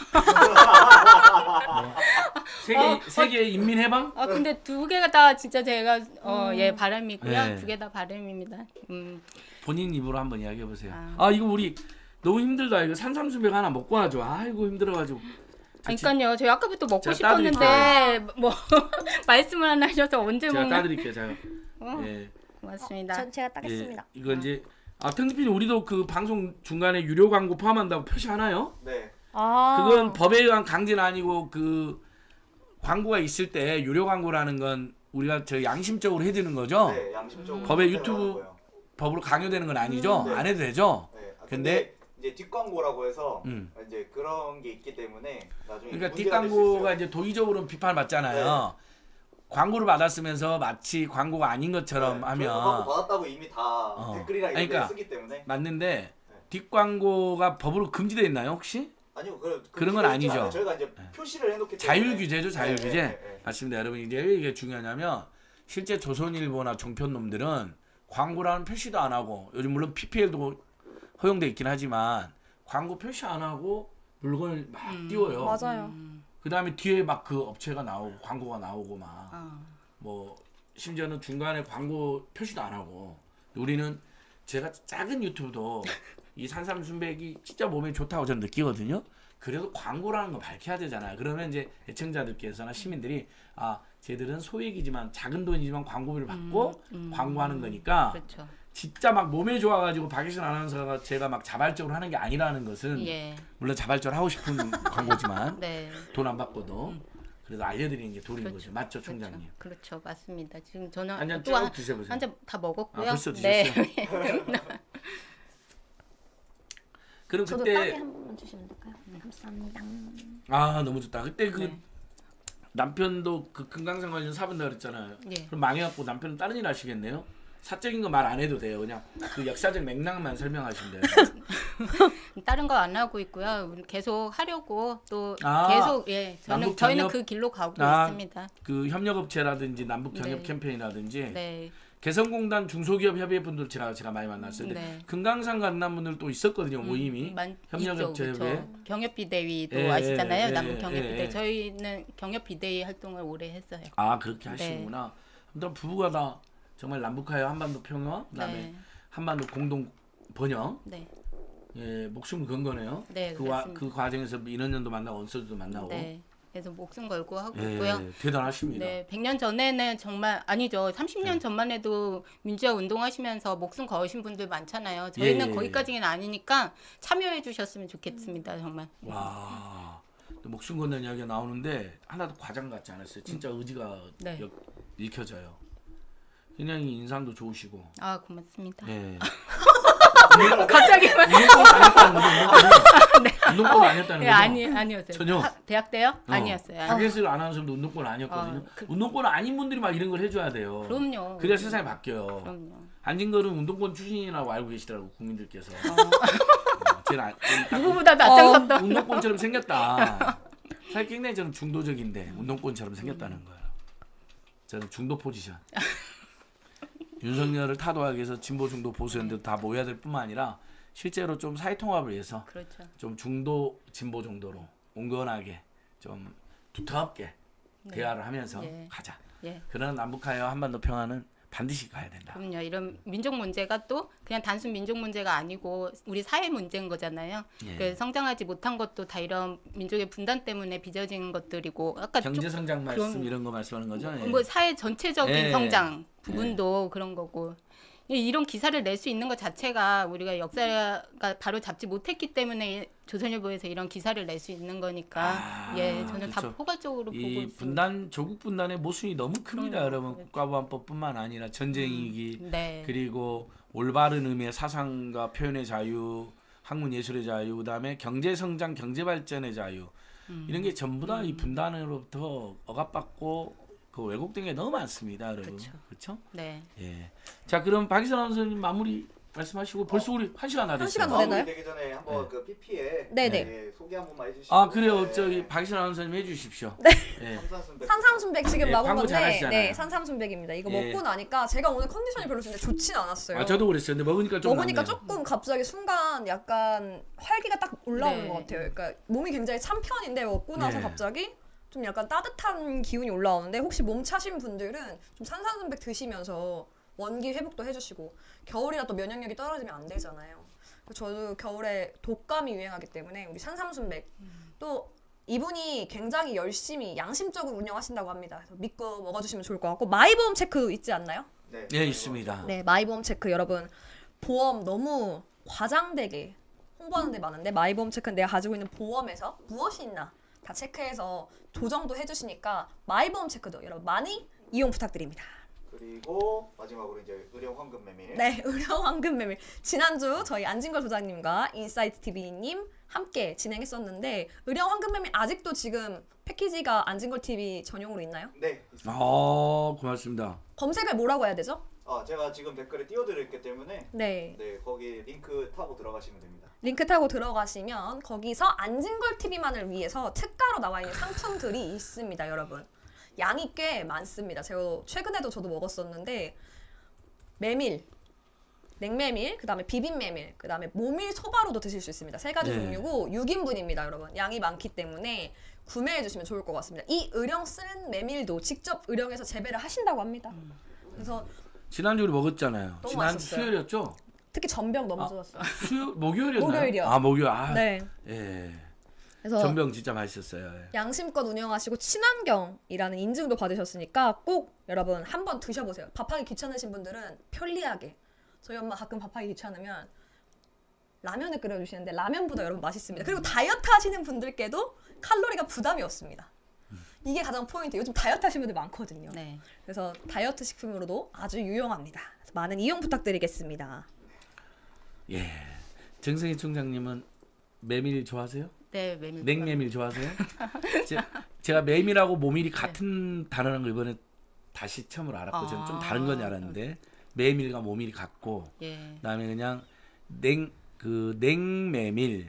뭐 세계 어, 세계 인민 해방? 아 근데 두 개가 다 진짜 제가 어, 예 바람이고요. 네. 두 개 다 바람입니다. 음. 본인 입으로 한번 이야기해 보세요. 아. 아, 이거 우리 너무 힘들다. 이거 산삼수백 하나 먹고 하죠. 아이고 힘들어가지고. 그러니까요. 저희 아까부터 먹고 제가 싶었는데 뭐 말씀을 안 하셔서 언제 제가 먹나? 따드릴게요. 제가. 어, 예. 고맙습니다. 전 제가 따겠습니다. 예, 이거 이제 아 탱지피디 우리도 그 방송 중간에 유료 광고 포함한다고 표시하나요? 네. 아. 그건 법에 의한 강제는 아니고 그 광고가 있을 때 유료 광고라는 건 우리가 저 양심적으로 해드는 거죠. 네, 양심적으로. 법에 해야 유튜브 하는 거예요. 법으로 강요되는 건 아니죠. 음, 네. 안 해도 되죠. 네. 아, 근데 근데 이제 뒷광고라고 해서 음. 이제 그런 게 있기 때문에 나중에 그러니까 문제가 될수 뒷광고가 있어요. 이제 도의적으로는 비판을 받잖아요. 광고를 받았으면서 마치 광고가 아닌 것처럼 네, 하면 저희가 광고 받았다고 이미 다 어. 댓글이랑 이런 그러니까 데 쓰기 때문에 맞는데 뒷광고가 법으로 금지되어 있나요 혹시? 아니요 그, 그런 건 금지되어 있진 아니죠. 않아요. 저희가 이제 표시를 해놓기 때문에 자율 규제죠, 자율 네, 규제. 네, 네, 네. 맞습니다, 여러분. 이제 왜 이게 중요하냐면 실제 조선일보나 종편놈들은 광고라는 표시도 안 하고 요즘 물론 피피엘도 허용돼 있긴 하지만 광고 표시 안 하고 물건을 막 음. 띄워요. 맞아요. 음. 그 다음에 뒤에 막 그 업체가 나오고 광고가 나오고 막 아. 뭐 심지어는 중간에 광고 표시도 안 하고 우리는 제가 작은 유튜브도 이 산삼순백이 진짜 몸에 좋다고 저는 느끼거든요. 그래도 광고라는 거 밝혀야 되잖아요. 그러면 이제 애청자들께서나 시민들이 아 쟤들은 소액이지만 작은 돈이지만 광고비를 받고 음, 음, 광고하는 거니까 그렇죠. 진짜 막 몸에 좋아가지고 박예순 아나운서가 제가 막 자발적으로 하는 게 아니라는 것은 예. 물론 자발적으로 하고 싶은 광고지만 네. 돈 안 받고도 음. 그래도 알려드리는 게 도리인 그렇죠. 거죠. 맞죠, 총장님? 그렇죠. 그렇죠. 맞습니다. 지금 저는 한잔 또 쭉 한- 드셔보세요. 한 잔 다 먹었고요. 아, 벌써 네. 드셨어요? 그럼 저도 딸기 그때 한 번만 주시면 될까요? 네, 감사합니다. 아 너무 좋다. 그때 그 네. 남편도 그 금강산 관련 사본다 그랬잖아요. 예. 그럼 망해갖고 남편은 다른 일 하시겠네요. 사적인 거 말 안 해도 돼요. 그냥 그 역사적 맥락만 설명하시면 돼요. 다른 거 안 하고 있고요. 계속 하려고 또 아, 계속 예 저는 남북 저희는 경협- 그 길로 가고 아, 있습니다. 그 협력업체라든지 남북 경협 네. 캠페인이라든지 네. 개성공단 중소기업 협의회 분들 제가 제가 많이 만났어요. 근데 네. 금강산 간난 분들 또 있었거든요. 모임이 만- 협력업체 있죠, 협의회. 그렇죠. 경협비대위도 예, 아시잖아요. 예, 남북 예, 경협비대위. 예. 저희는 경협비대위 활동을 오래 했어요. 아 그렇게 네. 하시는구나. 아무튼 부부가 다 정말 남북하여 한반도 평화 그다음에 네. 한반도 공동 번영 네. 예 목숨 건 거네요. 네, 그, 와, 그렇습니다. 그 과정에서 인원연도 만나고 언서도 만나고 네. 그래서 목숨 걸고 하고 예, 있고요. 대단하십니다. 네, 백 년 전에는 정말 아니죠. 삼십 년 네. 전만 해도 민주화 운동하시면서 목숨 거으신 분들 많잖아요. 저희는 예, 예, 거기까지는 아니니까 참여해 주셨으면 좋겠습니다. 정말. 와 또 목숨 건는 이야기가 나오는데 하나도 과장 같지 않았어요. 진짜 의지가 네. 역, 읽혀져요. 그냥 인상도 좋으시고. 아, 고맙습니다. 예. 갑자기 운동권 아니었다는 거죠. 운동권 아니었다는 네, 거죠. 아니 아니었어요. 전혀? 하- 대학 때요? 어. 아니었어요. 아니. 박예슬 아나운서도 운동권 아니었거든요. 어, 그- 운동권 아닌 분들이 막 이런 걸 해줘야 돼요. 그럼요. 그래야 세상이 바뀌어요. 그럼요. 안진걸은 운동권 출신이라고 알고 계시더라고 국민들께서. 어. 어, 쟤는 안- 쟤는 딱 누구보다도 앞장섰다. 운동권처럼 생겼다. 사실 굉장히 저는 중도적인데 운동권처럼 생겼다는 거예요. 저는 중도 포지션. 윤석열을 타도하기 위해서 진보 중도 보수 연대 다 모여야 될 뿐만 아니라 실제로 좀 사회 통합을 위해서 그렇죠. 좀 중도 진보 정도로 온건하게 좀 두텁게 네. 대화를 하면서 예. 가자. 예. 그런 남북한의 한반도 평화는 반드시 가야 된다. 그럼요. 이런 민족 문제가 또 그냥 단순 민족 문제가 아니고 우리 사회 문제인 거잖아요. 예. 그 성장하지 못한 것도 다 이런 민족의 분단 때문에 빚어진 것들이고 아까 경제 성장 말씀 그런- 이런 거 말씀하는 거죠? 예. 뭐 사회 전체적인 예. 성장 부분도 그런 거고 이- 이런 기사를 낼 수 있는 것 자체가 우리가 역사가 바로 잡지 못했기 때문에 조선일보에서 이런 기사를 낼 수 있는 거니까 아, 예 저는 다 그렇죠. 포괄적으로 보고 이 있습니다. 분단 조국 분단의 모순이 너무 큽니다, 그럼요. 여러분. 국가보안법뿐만 아니라 전쟁이기 네. 그리고 올바른 의미의 사상과 표현의 자유, 학문 예술의 자유, 그다음에 경제 성장, 경제 발전의 자유 음. 이런 게 전부 다 이 분단으로부터 억압받고 그 왜곡된 게 너무 많습니다, 여러분. 그렇죠. 그렇죠? 네. 예. 자, 그럼 박희선 아나운서님 마무리 말씀하시고 벌써 우리 한 시간 다 한 됐어요. 시간 더 됐나요? 되기 전에 한번 네. 그 피피에 네네. 예, 소개 한 번만 해주시고. 아, 그래요. 네. 저기 박희선 아나운서님 해 주십시오. 네. 예. 삼산순백. 산삼순백 지금 네, 먹은 광고 건데 잘하시잖아요. 네, 산삼순백입니다. 이거 예. 먹고 나니까 제가 오늘 컨디션이 별로 진짜 좋진 않았어요. 아, 저도 그랬어요. 근데 먹으니까 좀 먹으니까 낫네요. 조금 갑자기 순간 약간 활기가 딱 올라오는 네. 것 같아요. 그러니까 몸이 굉장히 찬 편인데 먹고 나서 네. 갑자기 좀 약간 따뜻한 기운이 올라오는데 혹시 몸 차신 분들은 좀 산삼순백 드시면서 원기 회복도 해주시고 겨울이라 또 면역력이 떨어지면 안 되잖아요. 그래서 저도 겨울에 독감이 유행하기 때문에 우리 산삼순백 또 이분이 굉장히 열심히 양심적으로 운영하신다고 합니다. 그래서 믿고 먹어주시면 좋을 것 같고 마이보험 체크 있지 않나요? 네, 예, 있습니다. 네, 마이보험 체크 여러분 보험 너무 과장되게 홍보하는 데 많은데 마이보험 체크는 내가 가지고 있는 보험에서 무엇이 있나 다 체크해서 조정도 해주시니까 마이보험 체크도 여러분 많이 이용 부탁드립니다. 그리고 마지막으로 이제 의료 황금 메밀. 네, 의료 황금 메밀. 지난주 저희 안진걸 소장님과 인사이트 티비님 함께 진행했었는데 의료 황금 메밀 아직도 지금 패키지가 안진걸 티비 전용으로 있나요? 네. 있습니다. 아, 고맙습니다. 검색을 뭐라고 해야 되죠? 아, 제가 지금 댓글에 띄워드렸기 때문에 네. 네, 거기 링크 타고 들어가시면 됩니다. 링크 타고 들어가시면 거기서 안진걸 티비만을 위해서 특가로 나와 있는 상품들이 있습니다, 여러분. 양이 꽤 많습니다. 제가 최근에도 저도 먹었었는데 메밀, 냉메밀, 그 다음에 비빔메밀, 그 다음에 모밀 소바로도 드실 수 있습니다. 세 가지 네. 종류고 육 인분입니다, 여러분. 양이 많기 때문에 구매해 주시면 좋을 것 같습니다. 이 의령 쓰는 메밀도 직접 의령에서 재배를 하신다고 합니다. 그래서 지난주 우리 먹었잖아요. 너무 지난 맛있었어요. 수요일이었죠? 특히 전병 너무 아, 좋았어요. 수요 목요일이었나요? 목요일이요. 아, 목요일. 아. 네. 예. 그래서 전병 진짜 맛있었어요. 예. 양심껏 운영하시고 친환경이라는 인증도 받으셨으니까 꼭 여러분 한번 드셔보세요. 밥하기 귀찮으신 분들은 편리하게. 저희 엄마 가끔 밥하기 귀찮으면 라면을 끓여주시는데 라면보다 여러분 맛있습니다. 그리고 다이어트 하시는 분들께도 칼로리가 부담이 없습니다. 이게 가장 포인트. 요즘 다이어트 하시는 분들 많거든요. 네. 그래서 다이어트 식품으로도 아주 유용합니다. 그래서 많은 이용 부탁드리겠습니다. 예. 정승희 총장님은 메밀 좋아하세요? 네, 메밀. 냉메밀 좋아하세요? 제, 제가 메밀하고 모밀이 네. 같은 단어라는 걸 이번에 다시 처음으로 알았고 저는 좀 아. 다른 건 줄 알았는데 메밀과 모밀이 같고 예. 그다음에 그냥 냉 그 냉메밀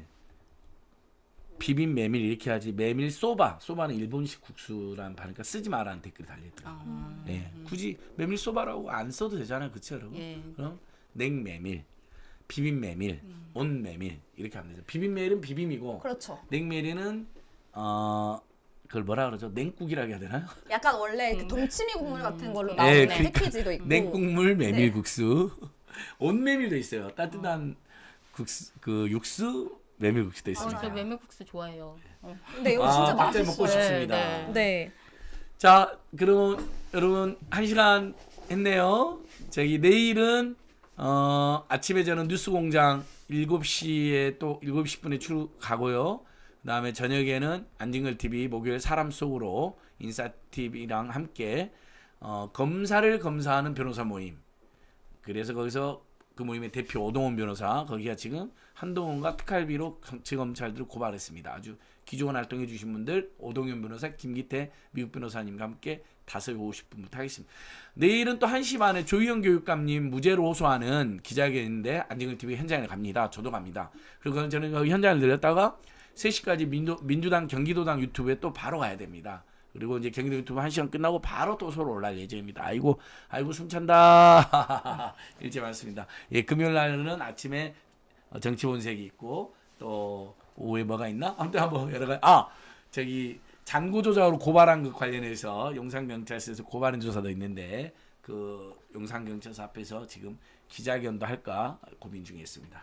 비빔 메밀 이렇게 하지 메밀 소바 소바는 일본식 국수라는 바니까 쓰지 마라는 댓글이 달려있더라고요. 아. 예, 굳이 메밀 소바라고 안 써도 되잖아요, 그렇죠, 여러분? 예. 그럼 냉메밀, 비빔 메밀, 음. 온 메밀 이렇게 하면 되죠. 비빔 메밀은 비빔이고 그렇죠. 냉메밀은 어 그걸 뭐라 그러죠? 냉국이라고 해야 되나요? 약간 원래 그 음. 동치미 국물 같은 걸로 음. 나오는 예, 그러니까 패키지도 있고 냉국물 네. 메밀국수, 온 메밀도 있어요. 따뜻한 국수 그 육수 메밀국수도 어, 있습니다. 저 메밀국수 좋아해요. 어. 근데 이거 아, 진짜 갑자기 맛있어요. 먹고 싶습니다. 네, 네. 자, 그럼 여러분 한 시간 했네요. 저기 내일은 어, 아침에 저는 뉴스공장 일곱 시에 또 일곱 시 분에 출가고요. 그다음에 저녁에는 안진걸 티비 목요일 사람 속으로 인사티비랑 함께 어, 검사를 검사하는 변호사 모임. 그래서 거기서 그 모임의 대표 오동원 변호사 거기가 지금 한동훈과 특활비로 정치검찰들을 고발했습니다. 아주 기존 활동해 주신 분들 오동현 변호사, 김기태 미국 변호사님과 함께 다섯 시 오십 분부터 하겠습니다. 내일은 또 한 시 반에 조희영 교육감님 무죄로 호소하는 기자회견인데 안진걸 티비 현장에 갑니다. 저도 갑니다. 그리고 저는 그 현장을 들렸다가 세 시까지 민주, 민주당 경기도당 유튜브에 또 바로 가야 됩니다. 그리고 이제 경기도 유튜브 한 시간 끝나고 바로 또 서로 올라갈 예정입니다. 아이고, 아이고 숨찬다. 일제 많습니다. 예, 금요일 날은 아침에 정치 본색이 있고 또 오후에 뭐가 있나? 아무튼 한번 여러 가지. 아, 저기 잔고 조작으로 고발한 것 관련해서 용산경찰서에서 고발한 조사도 있는데 그 용산경찰서 앞에서 지금 기자회견도 할까 고민 중에 있습니다.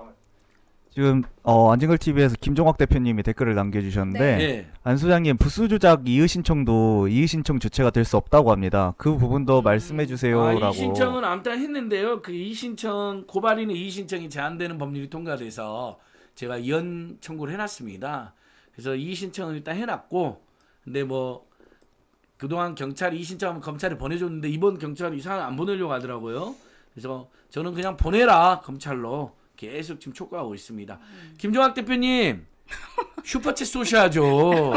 지금 어, 안진걸 티비에서 김종학 대표님이 댓글을 남겨주셨는데 네. 안 소장님 부수 조작 이의 신청도 이의 신청 주체가 될 수 없다고 합니다. 그 부분도 말씀해 주세요라고. 아, 이의 신청은 아무튼 했는데요. 그 이의 신청 고발인의 이의 신청이 제한되는 법률이 통과돼서 제가 이연 청구를 해놨습니다. 그래서 이의 신청은 일단 해놨고, 근데 뭐 그동안 경찰이 이의 신청하면 검찰에 보내줬는데 이번 경찰이 이상하게 안 보내려고 하더라고요. 그래서 저는 그냥 보내라 검찰로. 계속 지금 촉구하고 있습니다. 음. 김종학 대표님 슈퍼챗 쏘셔야죠.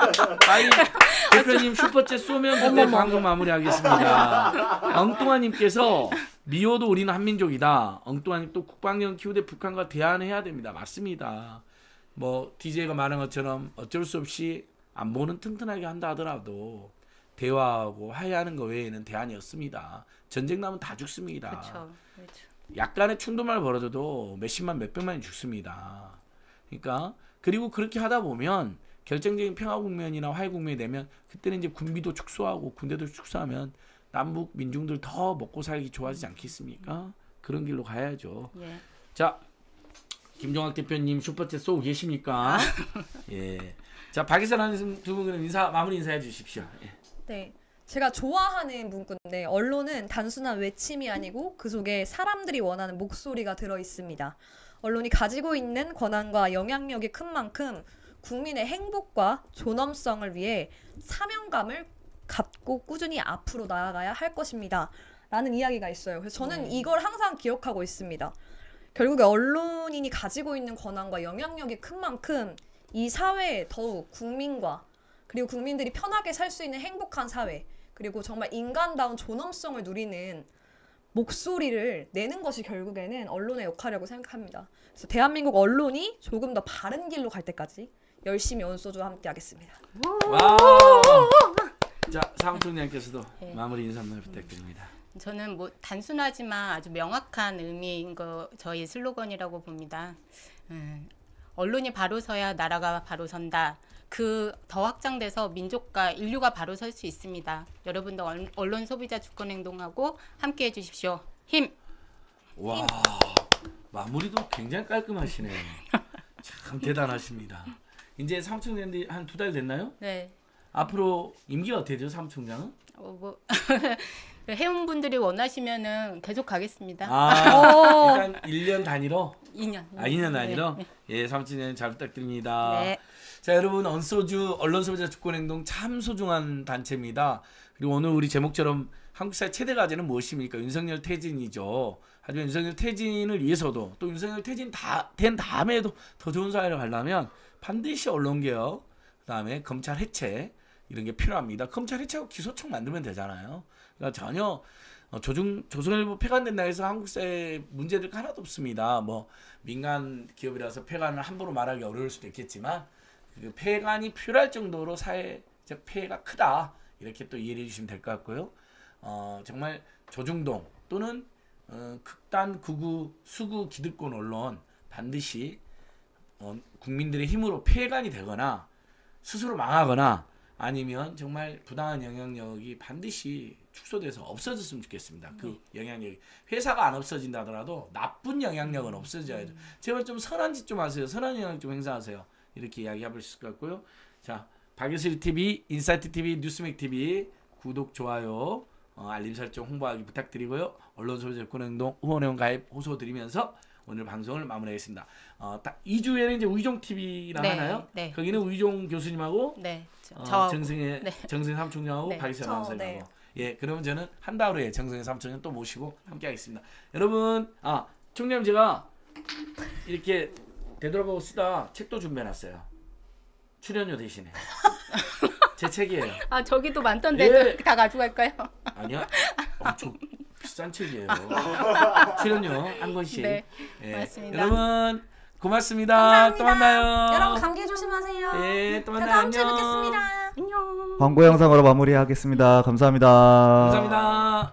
빨리 대표님 슈퍼챗 쏘면 그때 방송 마무리하겠습니다. 엉뚱한님께서 미호도 우리는 한민족이다. 엉뚱한님 또 국방력 키우되 북한과 대안해야 됩니다. 맞습니다. 뭐 디제이가 말한 것처럼 어쩔 수 없이 안보는 튼튼하게 한다 하더라도 대화하고 화해하는 것 외에는 대안이 없습니다. 전쟁 나면 다 죽습니다. 그렇죠. 그렇죠. 약간의 충돌만 벌어져도 몇십만 몇백만이 죽습니다. 그러니까 그리고 그렇게 하다 보면 결정적인 평화 국면이나 화해 국면이 되면 그때는 이제 군비도 축소하고 군대도 축소하면 남북 민중들 더 먹고 살기 좋아지지 않겠습니까? 그런 길로 가야죠. 예. 자, 김종학 대표님 슈퍼챗 쏘고 계십니까? 예. 자, 박이선 두 분 그럼 인사 마무리 인사해 주십시오. 예. 네. 제가 좋아하는 문구인데 언론은 단순한 외침이 아니고 그 속에 사람들이 원하는 목소리가 들어있습니다. 언론이 가지고 있는 권한과 영향력이 큰 만큼 국민의 행복과 존엄성을 위해 사명감을 갖고 꾸준히 앞으로 나아가야 할 것입니다. 라는 이야기가 있어요. 그래서 저는 네. 이걸 항상 기억하고 있습니다. 결국에 언론인이 가지고 있는 권한과 영향력이 큰 만큼 이 사회에 더욱 국민과 그리고 국민들이 편하게 살 수 있는 행복한 사회 그리고 정말 인간다운 존엄성을 누리는 목소리를 내는 것이 결국에는 언론의 역할이라고 생각합니다. 그래서 대한민국 언론이 조금 더 바른 길로 갈 때까지 열심히 언소주와 함께 하겠습니다. 와. 자, 사무총장님께서도 네. 마무리 인사 한번 부탁드립니다. 저는 뭐 단순하지만 아주 명확한 의미인 거 저희 슬로건이라고 봅니다. 음, 언론이 바로 서야 나라가 바로 선다. 그 더 확장돼서 민족과 인류가 바로 설 수 있습니다. 여러분도 언론 소비자 주권 행동하고 함께 해주십시오. 힘! 와, 힘. 마무리도 굉장히 깔끔하시네요. 참 대단하십니다. 이제 사무총장님 한 두 달 됐나요? 네. 앞으로 임기가 어떻게 되죠, 사무총장은? 어, 뭐 회원분들이 원하시면은 계속 가겠습니다. 아, 일단 일 년 단위로? 이 년. 아, 이 년 단위로? 네. 예, 사무총장님 잘 부탁드립니다. 네. 자, 여러분, 언소주 언론 소비자 주권 행동 참 소중한 단체입니다. 그리고 오늘 우리 제목처럼 한국 사회 최대 과제는 무엇입니까? 윤석열 퇴진이죠. 하지만 윤석열 퇴진을 위해서도 또 윤석열 퇴진 다 된 다음에도 더 좋은 사회를 가려면 반드시 언론 개혁, 그다음에 검찰 해체 이런 게 필요합니다. 검찰 해체하고 기소청 만들면 되잖아요. 그러니까 전혀 조중 조선일보 폐간된다 해서 한국 사회 문제들 하나도 없습니다. 뭐 민간 기업이라서 폐간을 함부로 말하기 어려울 수도 있겠지만 그 폐간이 필요할 정도로 사회적 폐해가 크다 이렇게 또 이해해 주시면 될 것 같고요. 어, 정말 조중동 또는 어, 극단 극우 수구 기득권 언론 반드시 어, 국민들의 힘으로 폐간이 되거나 스스로 망하거나 아니면 정말 부당한 영향력이 반드시 축소돼서 없어졌으면 좋겠습니다. 그 영향력이 회사가 안 없어진다 하더라도 나쁜 영향력은 없어져야 돼요. 제발 좀 선한 짓 좀 하세요. 선한 영향력 좀 행사하세요. 이렇게 이야기해볼 수 있을 것 같고요. 자, 박예슬 티비, 인사이트 티비, 뉴스맥 티비 구독, 좋아요, 어, 알림 설정, 홍보하기 부탁드리고요. 언론 소비자 주권 행동 후원회원 가입 호소 드리면서 오늘 방송을 마무리하겠습니다. 어, 딱 이 주에는 이제 우이종 티비랑 네, 하나요? 네. 거기는 우이종 교수님하고 네, 저, 어, 저, 정승혜 네. 정승혜 사무총장하고 네, 박예슬 저, 아나운서하고 네. 예, 그러면 저는 한 달 후에 정승혜 사무총장 또 모시고 함께하겠습니다. 여러분, 아 총장님 제가 이렇게 되돌아보고 쓰다 책도 준비해놨어요. 출연료 대신에 제 책이에요. 아 저기도 많던데 예. 다 가져갈까요? 아니야, 엄청 비싼 책이에요. 출연료 한 권씩. 네, 예. 맞습니다. 여러분 고맙습니다. 감사합니다. 또 만나요. 여러분 감기 조심하세요. 예, 또 만나요. 다음 주에 안녕. 뵙겠습니다. 안녕. 광고 영상으로 마무리하겠습니다. 감사합니다. 감사합니다.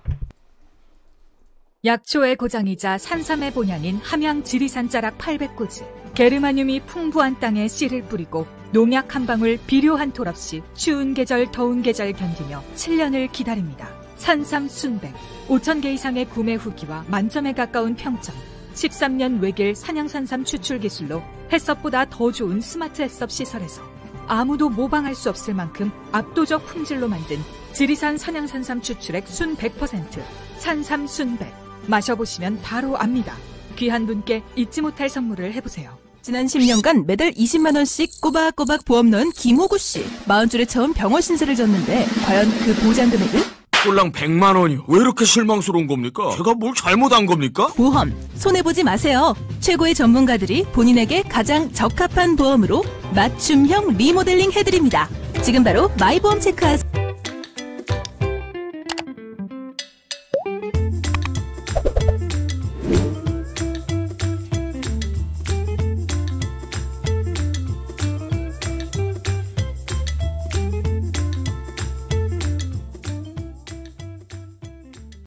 약초의 고장이자 산삼의 본향인 함양 지리산 자락 팔백 고지. 게르마늄이 풍부한 땅에 씨를 뿌리고 농약 한 방울 비료 한 톨 없이 추운 계절 더운 계절 견디며 칠 년을 기다립니다. 산삼 순백 오천 개 이상의 구매 후기와 만점에 가까운 평점. 십삼 년 외길 산양산삼 추출 기술로 햇섭보다 더 좋은 스마트 햇섭 시설에서 아무도 모방할 수 없을 만큼 압도적 품질로 만든 지리산 산양산삼 추출액 순 백 퍼센트 산삼 순백. 마셔보시면 바로 압니다. 귀한 분께 잊지 못할 선물을 해보세요. 지난 십 년간 매달 이십만 원씩 꼬박꼬박 보험 넣은 김호구 씨. 마흔 줄에 처음 병원 신세를 졌는데 과연 그 보장 금액은? 꼴랑 백만 원이요. 왜 이렇게 실망스러운 겁니까? 제가 뭘 잘못한 겁니까? 보험 손해보지 마세요. 최고의 전문가들이 본인에게 가장 적합한 보험으로 맞춤형 리모델링 해드립니다. 지금 바로 마이보험 체크하세요.